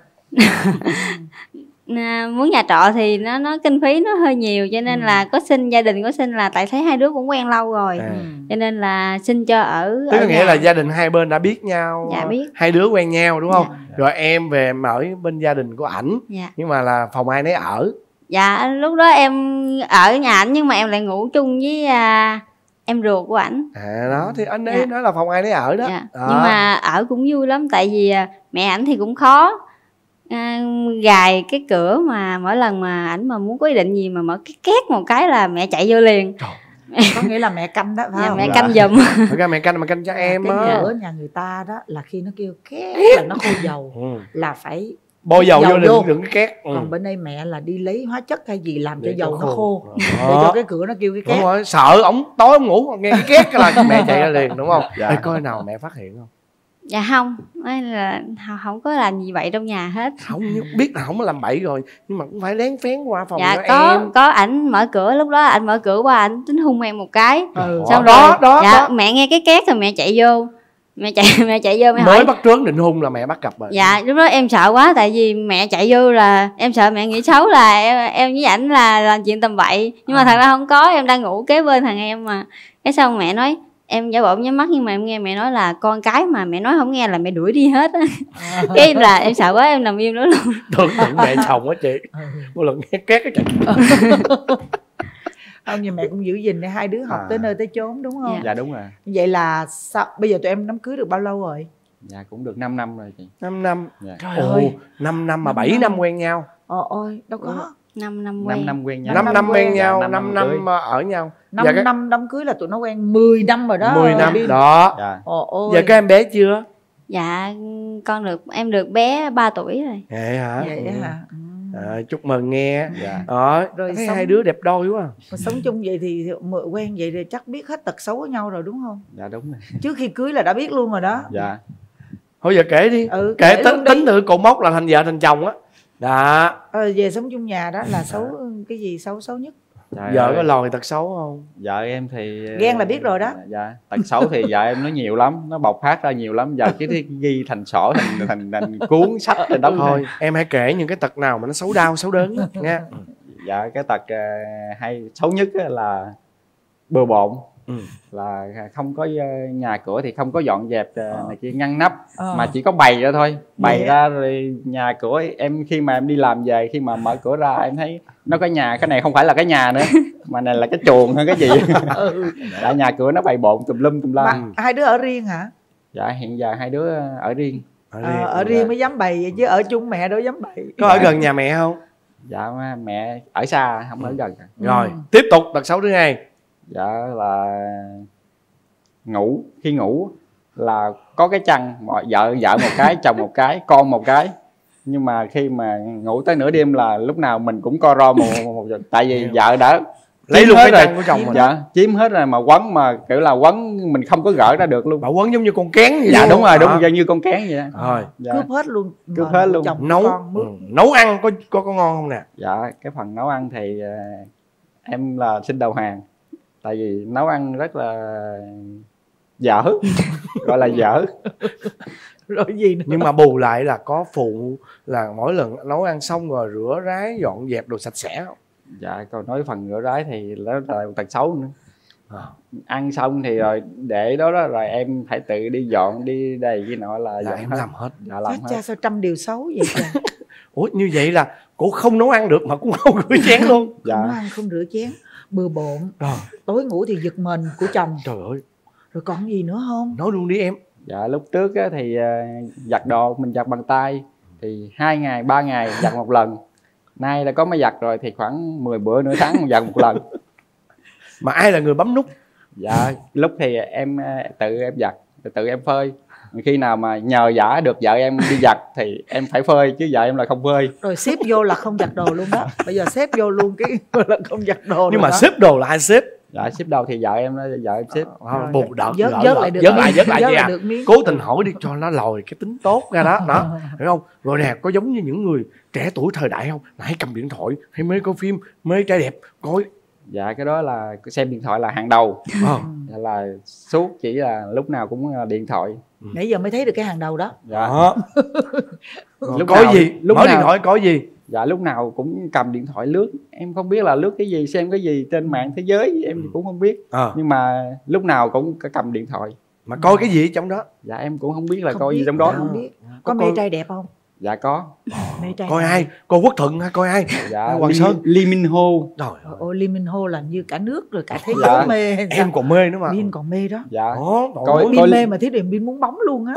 à, mướn nhà trọ thì nó nó kinh phí nó hơi nhiều, cho nên Ừ. là có xin gia đình có xin là tại thấy hai đứa cũng quen lâu rồi, À. cho nên là xin cho ở. Tức ở là nghĩa nhà. là gia đình hai bên đã biết nhau. Dạ, biết. Hai đứa quen nhau đúng không? Dạ. Rồi em về em ở bên gia đình của ảnh. Dạ. Nhưng mà là phòng ai nấy ở. Dạ lúc đó em ở nhà ảnh nhưng mà em lại ngủ chung với à, em ruột của ảnh. À đó thì anh ấy Dạ. nói là phòng ai nấy ở đó. Dạ. Đó. Nhưng mà ở cũng vui lắm, tại vì à, mẹ ảnh thì cũng khó à, gài cái cửa, mà mỗi lần mà ảnh mà muốn có ý định gì mà mở cái két một cái là mẹ chạy vô liền. Có nghĩa là mẹ canh đó phải Dạ, không? mẹ Dạ. canh giùm. Thật ra mẹ canh mà canh cho em Cái á. cửa nhà người ta đó là khi nó kêu két là nó khô dầu, Ừ. là phải Bôi dầu, Dầu vô vô. đừng đừng cái két. Ừ. còn bên đây mẹ là đi lấy hóa chất hay gì làm cho Để cho dầu nó khô. khô, Đó. để cho cái cửa nó kêu cái Đúng két. rồi, sợ ổng tối ổng ngủ nghe cái két cái là mẹ chạy ra liền đúng không? Dạ. Ê, coi nào mẹ phát hiện không? Dạ không, nói là không, không có làm gì vậy trong nhà hết. Không, biết là không có làm bậy rồi, nhưng mà cũng phải lén phén qua phòng dạ của có em. có ảnh mở cửa, lúc đó anh mở cửa qua ảnh tính hung em một cái. Ừ. Xong đó, rồi đó, dạ đó. mẹ nghe cái két rồi mẹ chạy vô, mẹ chạy mẹ chạy vô mẹ mới hỏi. bắt trớn định hung là mẹ bắt gặp rồi. Dạ lúc đó em sợ quá, tại vì mẹ chạy vô là em sợ mẹ nghĩ xấu là em, em với ảnh là làm chuyện tầm bậy, nhưng mà À. thật ra không có, em đang ngủ kế bên thằng em mà. Cái xong mẹ nói em giả bộ nhắm mắt, nhưng mà em nghe mẹ nói là con cái mà mẹ nói không nghe là mẹ đuổi đi hết á. Cái là em sợ quá, em nằm im đó luôn. Tưởng tượng mẹ chồng á chị, một lần nghe két cái chạy. Không, nhưng mẹ cũng giữ gìn để hai đứa học À. tới nơi tới chốn đúng không? Dạ đúng rồi. Vậy là sao bây giờ tụi em đám cưới được bao lâu rồi? Dạ cũng được năm năm rồi chị. năm năm. Dạ. Trời Ồ, ơi. năm năm mà Năm bảy năm. năm quen nhau. Ờ ôi, đâu có. năm năm quen. năm năm quen nhau. năm năm năm quen quen. nhau, Dạ, năm năm cưới. năm ở nhau. năm Giờ các- năm đám cưới là tụi nó quen mười năm rồi đó. mười năm Đi- đó. Dạ. Ồ ôi. Giờ các em bé chưa? Dạ con được em được bé ba tuổi rồi. Vậy hả? Vậy Ừ. hả? Ừ. À, chúc mừng nghe. Dạ. Đó, Rồi rồi thấy sống- hai đứa đẹp đôi quá. Mà sống chung vậy thì mượn quen vậy thì chắc biết hết tật xấu của nhau rồi đúng không? Dạ đúng rồi. Trước khi cưới là đã biết luôn rồi đó. Dạ. Thôi giờ kể đi. Ừ, Kể kể tính luôn đi. tính từ cột mốc là thành vợ thành chồng á. Đó. Ờ, về sống chung nhà đó là xấu cái gì xấu xấu nhất? Trời Vợ ơi. có lòi tật xấu không? Vợ em thì Ghen là biết rồi đó. Dạ. Tật xấu thì vợ em nó nhiều lắm, nó bộc phát ra nhiều lắm. Giờ chứ ghi thành sổ thành thành, thành cuốn sách rồi đóng Thôi em hãy kể những cái tật nào mà nó xấu đau xấu đớn nhất nha. Dạ cái tật ờ, hay xấu nhất á là bừa bộn. Ừ. Là không có ờ, nhà cửa thì không có dọn dẹp ờ, này kia ngăn nắp, Ờ. mà chỉ có bày ra thôi, bày Vậy ra rồi nhà cửa em khi mà em đi làm về, khi mà mở cửa ra em thấy nó có nhà, cái này không phải là cái nhà nữa mà này là cái chuồng hay cái gì. Ừ. Dạ, nhà cửa nó bày bộn tùm lum tùm la. Mà hai đứa ở riêng hả? Dạ hiện giờ hai đứa ở riêng. Ở Ờ, riêng. ở riêng mới dám bày vậy chứ ở chung mẹ đâu dám bày. Có ở gần nhà mẹ không? Dạ mẹ ở xa không ở gần. Rồi, Ừ. tiếp tục tật xấu thứ hai. Dạ là ngủ, khi ngủ là có cái chăn, mọi vợ vợ một cái, chồng một cái, con một cái, nhưng mà khi mà ngủ tới nửa đêm là lúc nào mình cũng co ro một, một, một tại vì vợ đã Lấy chiếm luôn hết cái rồi. chăn của chồng mình. Dạ chiếm hết rồi, mà quấn mà kiểu là quấn mình không có gỡ ra được luôn. Bà quấn giống như con kén vậy Dạ luôn. đúng rồi, đúng Hả? rồi, như con kén vậy đó. Rồi. Dạ. Cướp hết luôn. Cướp Mà hết luôn. chồng Nấu con mướt. ừ. Nấu ăn có có có ngon không nè? Dạ cái phần nấu ăn thì ờ, em là xin đầu hàng, tại vì nấu ăn rất là dở, gọi là dở. Rồi gì nữa? Nhưng mà bù lại là có phụ là mỗi lần nấu ăn xong rồi rửa rái dọn dẹp đồ sạch sẽ không? Dạ còn nói phần rửa ráy thì nó là một tật xấu nữa. À. Ăn xong thì rồi để đó đó rồi em phải tự đi dọn đi đầy cái nọ là, Là dọn em hết. làm hết. Dạ làm Chết hết. cha sao trăm điều xấu vậy trời. Ủa như vậy là cô không nấu ăn được mà cũng không rửa chén luôn. Không nấu Dạ ăn không rửa chén, bừa bộn, Rồi, tối ngủ thì giật mình của chồng. trời ơi, Rồi còn gì nữa không? nói luôn đi em. dạ lúc trước á, thì ờ, giặt đồ mình giặt bằng tay thì hai ngày ba ngày giặt một lần. Nay đã có máy giặt rồi thì khoảng mười bữa nửa tháng mình giặt một lần. Mà ai là người bấm nút? Dạ lúc thì em ờ, tự em giặt, tự em phơi. Khi nào mà nhờ vả được vợ em đi giặt thì em phải phơi, chứ vợ em là không phơi. Rồi xếp vô là không giặt đồ luôn đó. Bây giờ xếp vô luôn cái là không giặt đồ. Nhưng rồi mà đó. xếp đồ là ai xếp? Dạ ship đâu thì vợ em đó, vợ em ship. Không, bù đợt Vớt- lỡ- vớt lỡ- lại được vớt miếng, lại vớt lại vớt chị lại à. được miếng. Cố tình hỏi đi cho nó lòi cái tính tốt ra đó, đó, hiểu không? Rồi nè, có giống như những người trẻ tuổi thời đại không? Là hay cầm điện thoại, hay mê coi phim, mê trai đẹp, coi. Dạ cái đó là xem điện thoại là hàng đầu. Ờ. Dạ, là suốt chỉ là lúc nào cũng là điện thoại. Nãy giờ mới thấy được cái hàng đầu đó. Dạ. Đó. Rồi Lúc có nào- gì? lúc Mở nào- điện thoại có gì? Dạ lúc nào cũng cầm điện thoại lướt. Em không biết là lướt cái gì, xem cái gì trên mạng thế giới em cũng không biết. Ờ. Nhưng mà lúc nào cũng có cầm điện thoại. Mà coi cái gì trong đó? Dạ em cũng không biết là Không coi biết, gì trong đó. không biết. Có Có mê coi- trai đẹp không? Dạ có. Mê trai Coi đẹp. ai? Coi Quốc Thuận hay coi ai? Dạ Hay Hoàng Lee, Sơn. Lee Min Ho. Trời Ôi, ôi Lee Min Ho là như cả nước rồi cả thế Dạ. giới mê. hay sao? em còn mê nữa mà. Bin còn mê đó. Dạ. Đó, Coi- coi. Bin coi- mê mà Thí Điền Bin muốn bóng luôn á.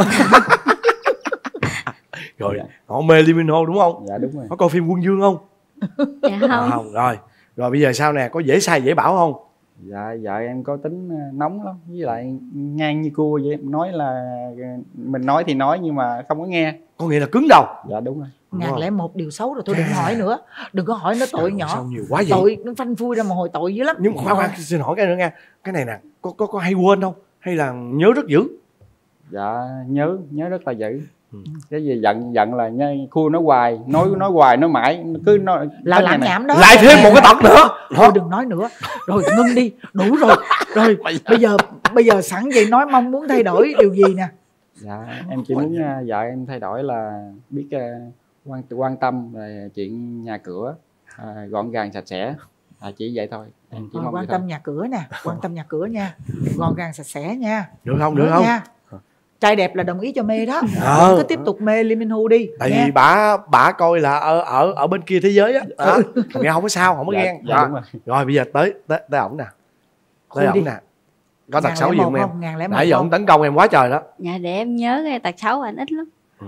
Rồi, Dạ. họ mê Lee Min Ho đúng không? Dạ đúng rồi. Có coi phim Quân Dương không? Dạ À, không. không. Rồi. Rồi bây giờ sao nè, có dễ sai dễ bảo không? Dạ vợ em có tính ờ, nóng lắm, với lại ngang như cua vậy. Nói là ờ, mình nói thì nói nhưng mà không có nghe. Có nghĩa là cứng đầu. Dạ đúng rồi. Ngàn lẻ một điều xấu rồi thôi đừng hỏi nữa. Đừng có hỏi nó tội Trời ơi, nhỏ. sao nhiều quá vậy? Tội nó phanh phui ra mà hồi tội dữ lắm. Nhưng mà khoan khoan xin hỏi cái nữa nha. Cái này nè, có có có hay quên không? Hay là nhớ rất dữ? Dạ nhớ, nhớ rất là dữ. Ừ. Cái gì giận giận là nhớ, khui nó hoài, nói nói hoài nói mãi, cứ nói là làm nhảm đó. Lại thêm một cái tật nữa. Thôi đừng nói nữa. Rồi ngưng đi, đủ rồi. Rồi bây giờ bây giờ sẵn vậy nói mong muốn thay đổi điều gì nè? Dạ em chỉ muốn uh, vợ em thay đổi là biết uh, quan quan tâm về chuyện nhà cửa, uh, gọn gàng sạch sẽ. À, chỉ vậy thôi. Em chỉ à, mong quan tâm thôi. Nhà cửa nè, quan tâm nhà cửa nha, gọn gàng sạch sẽ nha. Được không? Được, được không? Nha. Trai đẹp là đồng ý cho mê đó. Ờ. Cứ tiếp tục mê Lee Min Ho đi. Tại vì bả bả coi là ở ở ở bên kia thế giới á. Đó. Ừ. Nghe không có sao, không có dạ, ghen. Dạ, à. rồi. rồi bây giờ tới tới tới ổng nè. Tới ổng nè. Có tật xấu gì không em? Nãy giờ ổng tấn công em quá trời đó. Dạ để em nhớ cái tật xấu anh ít lắm. Ừ.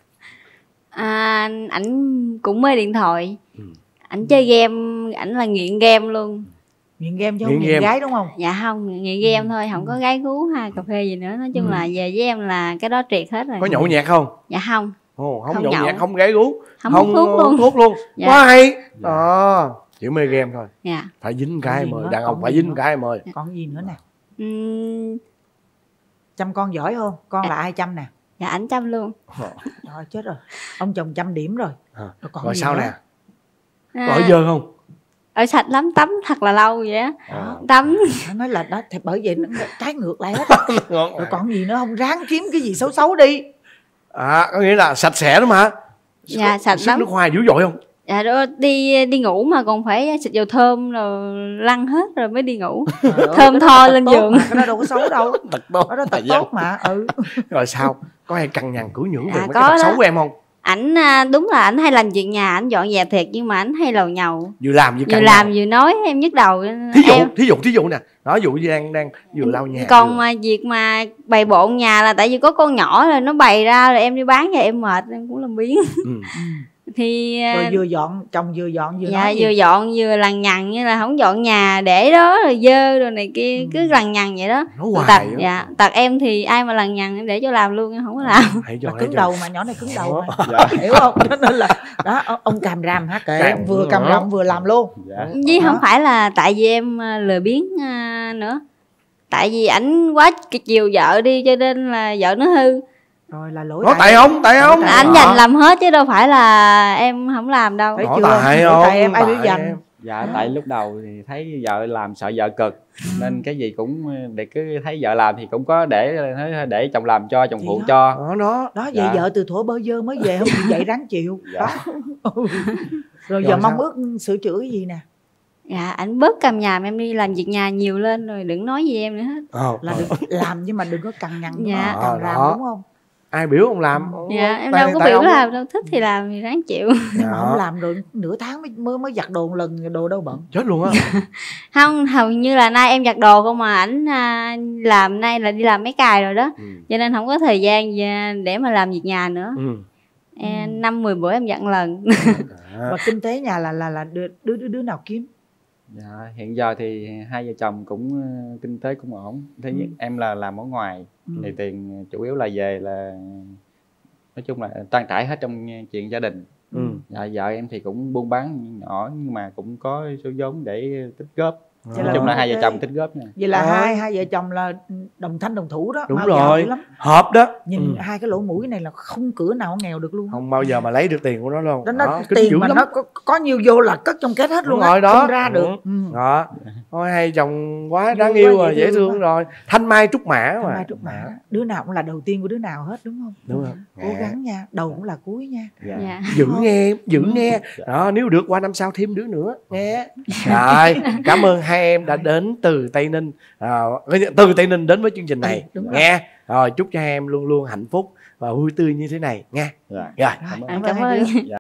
À, ảnh cũng mê điện thoại. Ừ. Ảnh chơi game, ảnh là nghiện game luôn. Nghiện game chứ không nghiện, nghiện gái đúng không? Dạ không, nghiện game ừ. thôi, không có gái gú hay cà phê gì nữa. Nói chung ừ. là về với em là cái đó triệt hết rồi. Có nhậu nhẹt không? Dạ không. Ồ, không, không nhậu nhẹt, không gái gú, không, không thuốc luôn. Thuốc luôn. Dạ. Quá hay. À, chỉ mê game thôi. Dạ. Phải dính cái mời, đàn ông phải dính cái mời. Còn gì nữa nè? Uhm... Chăm con giỏi không? Con à. là ai chăm nè? Dạ ảnh chăm luôn. Rồi chết rồi. Ông chồng trăm điểm rồi. À. Rồi, còn rồi sao nữa? Nè? À. Có ở dơ không? Ở sạch lắm, tắm thật là lâu vậy á. À. Tắm nó nói là đó thì bởi vậy nó trái ngược lại hết. Rồi còn gì nữa không? Ráng kiếm cái gì xấu xấu đi. À có nghĩa là sạch sẽ đó mà. Dạ sạch lắm. Nước hoa dữ dội không? Dạ đó, đi đi ngủ mà còn phải xịt dầu thơm rồi lăn hết rồi mới đi ngủ. À, thơm tho lên giường. Cái đó đâu có xấu đâu. Tật tốt. Đó tật tốt mà. Ừ. Rồi sao? Có ai cằn nhằn cưỡi nhưỡng về mấy cái tật xấu của em không? Ảnh đúng là ảnh hay làm việc nhà, ảnh dọn dẹp thiệt nhưng mà ảnh hay lầu nhầu. Vừa làm vừa, vừa làm vừa nói em nhức đầu. Thí dụ, em... thí dụ, thí dụ nè. Nói dụ như đang đang vừa lau nhà. Còn vừa... mà việc mà bày bộn nhà là tại vì có con nhỏ rồi nó bày ra rồi em đi bán cho em mệt em cũng làm biếng. Ừ. Thì rồi vừa dọn, chồng vừa dọn vừa dạ, nói vừa dọn vừa lằng nhằng như là không dọn nhà để đó rồi dơ rồi này kia. Ừ. Cứ lằng nhằng vậy đó. Tật, dạ, tật em thì ai mà lằng nhằng em để cho làm luôn em không có làm. Là cứng đầu mà, nhỏ này cứng đầu mà. Dạ. Hiểu không? Cho nên là đó ông càm ràm hả kệ em vừa càm ràm vừa làm luôn. Dạ. Chứ không phải là tại vì em lười biếng nữa. Tại vì ảnh quá chiều vợ đi cho nên là vợ nó hư. Rồi là lỗi tại, tại ông, tại ông. Anh dành làm hết chứ đâu phải là em không làm đâu. Thấy chưa? Tại ông, tại em ai biết dành. Dạ tại lúc đầu thì thấy vợ làm sợ vợ cực nên cái gì cũng để cứ thấy vợ làm thì cũng có để để chồng làm cho, chồng phụ cho. Đó đó. Đó vậy dạ. Vợ từ thuở bơ vơ mới về không chịu dậy ráng chịu. Dạ. Đó. Rồi, rồi giờ mong ước sửa chữa cái gì nè? Dạ ảnh bớt cầm nhàm em đi làm việc nhà nhiều lên rồi đừng nói gì em nữa hết. Ờ, là đừng làm nhưng mà đừng có cằn nhằn. Dạ. Cằn làm đúng không? Ai biểu ông làm? Dạ em đâu có biểu làm đâu, thích thì làm thì ráng chịu. Nhưng mà không làm rồi nửa tháng mới mới, mới giặt đồ một lần, đồ đâu bận. Chết luôn á. Không, hầu như là nay em giặt đồ không mà ảnh làm nay là đi làm mấy cài rồi đó. Ừ. Cho nên không có thời gian để mà làm việc nhà nữa. Ừ. Em, năm mười bữa em giặt lần. Và kinh tế nhà là là là đứa đứa đứa nào kiếm? Dạ, hiện giờ thì hai vợ chồng cũng kinh tế cũng ổn. Thứ nhất ừ. em là làm ở ngoài ừ. thì tiền chủ yếu là về là nói chung là trang trải hết trong chuyện gia đình. Ừ. Dạ, vợ em thì cũng buôn bán nhỏ nhưng mà cũng có số vốn để tích góp. Nói chung là hai vợ chồng tích góp nha. Vậy là à. hai hai vợ chồng là đồng thanh đồng thủ đó. Đúng rồi, hợp đó. Nhìn ừ. hai cái lỗ mũi này là không cửa nào nghèo được luôn. Không bao giờ mà lấy được tiền của nó luôn. Đó, nó đó, tiền mà lắm. Nó có, có nhiều vô là cất trong kết hết. Đúng luôn rồi đó. Không ra được. Ừ. Đó. Thôi hai chồng quá đáng yêu rồi, dễ thương rồi. Thanh mai trúc mã mà. Thanh mai trúc mã. Đứa nào cũng là đầu tiên của đứa nào hết đúng không? Đúng rồi. Cố gắng nha, đầu cũng là cuối nha. Dạ. Dạ. Giữ nghe, giữ nghe. Đó, nếu được qua năm sau thêm đứa nữa nghe. Rồi, cảm ơn hai em đã đến từ Tây Ninh, à, từ Tây Ninh đến với chương trình này. Ừ, nghe rồi chúc cho hai em luôn luôn hạnh phúc và vui tươi như thế này nha. Rồi, rồi. Cảm ơn.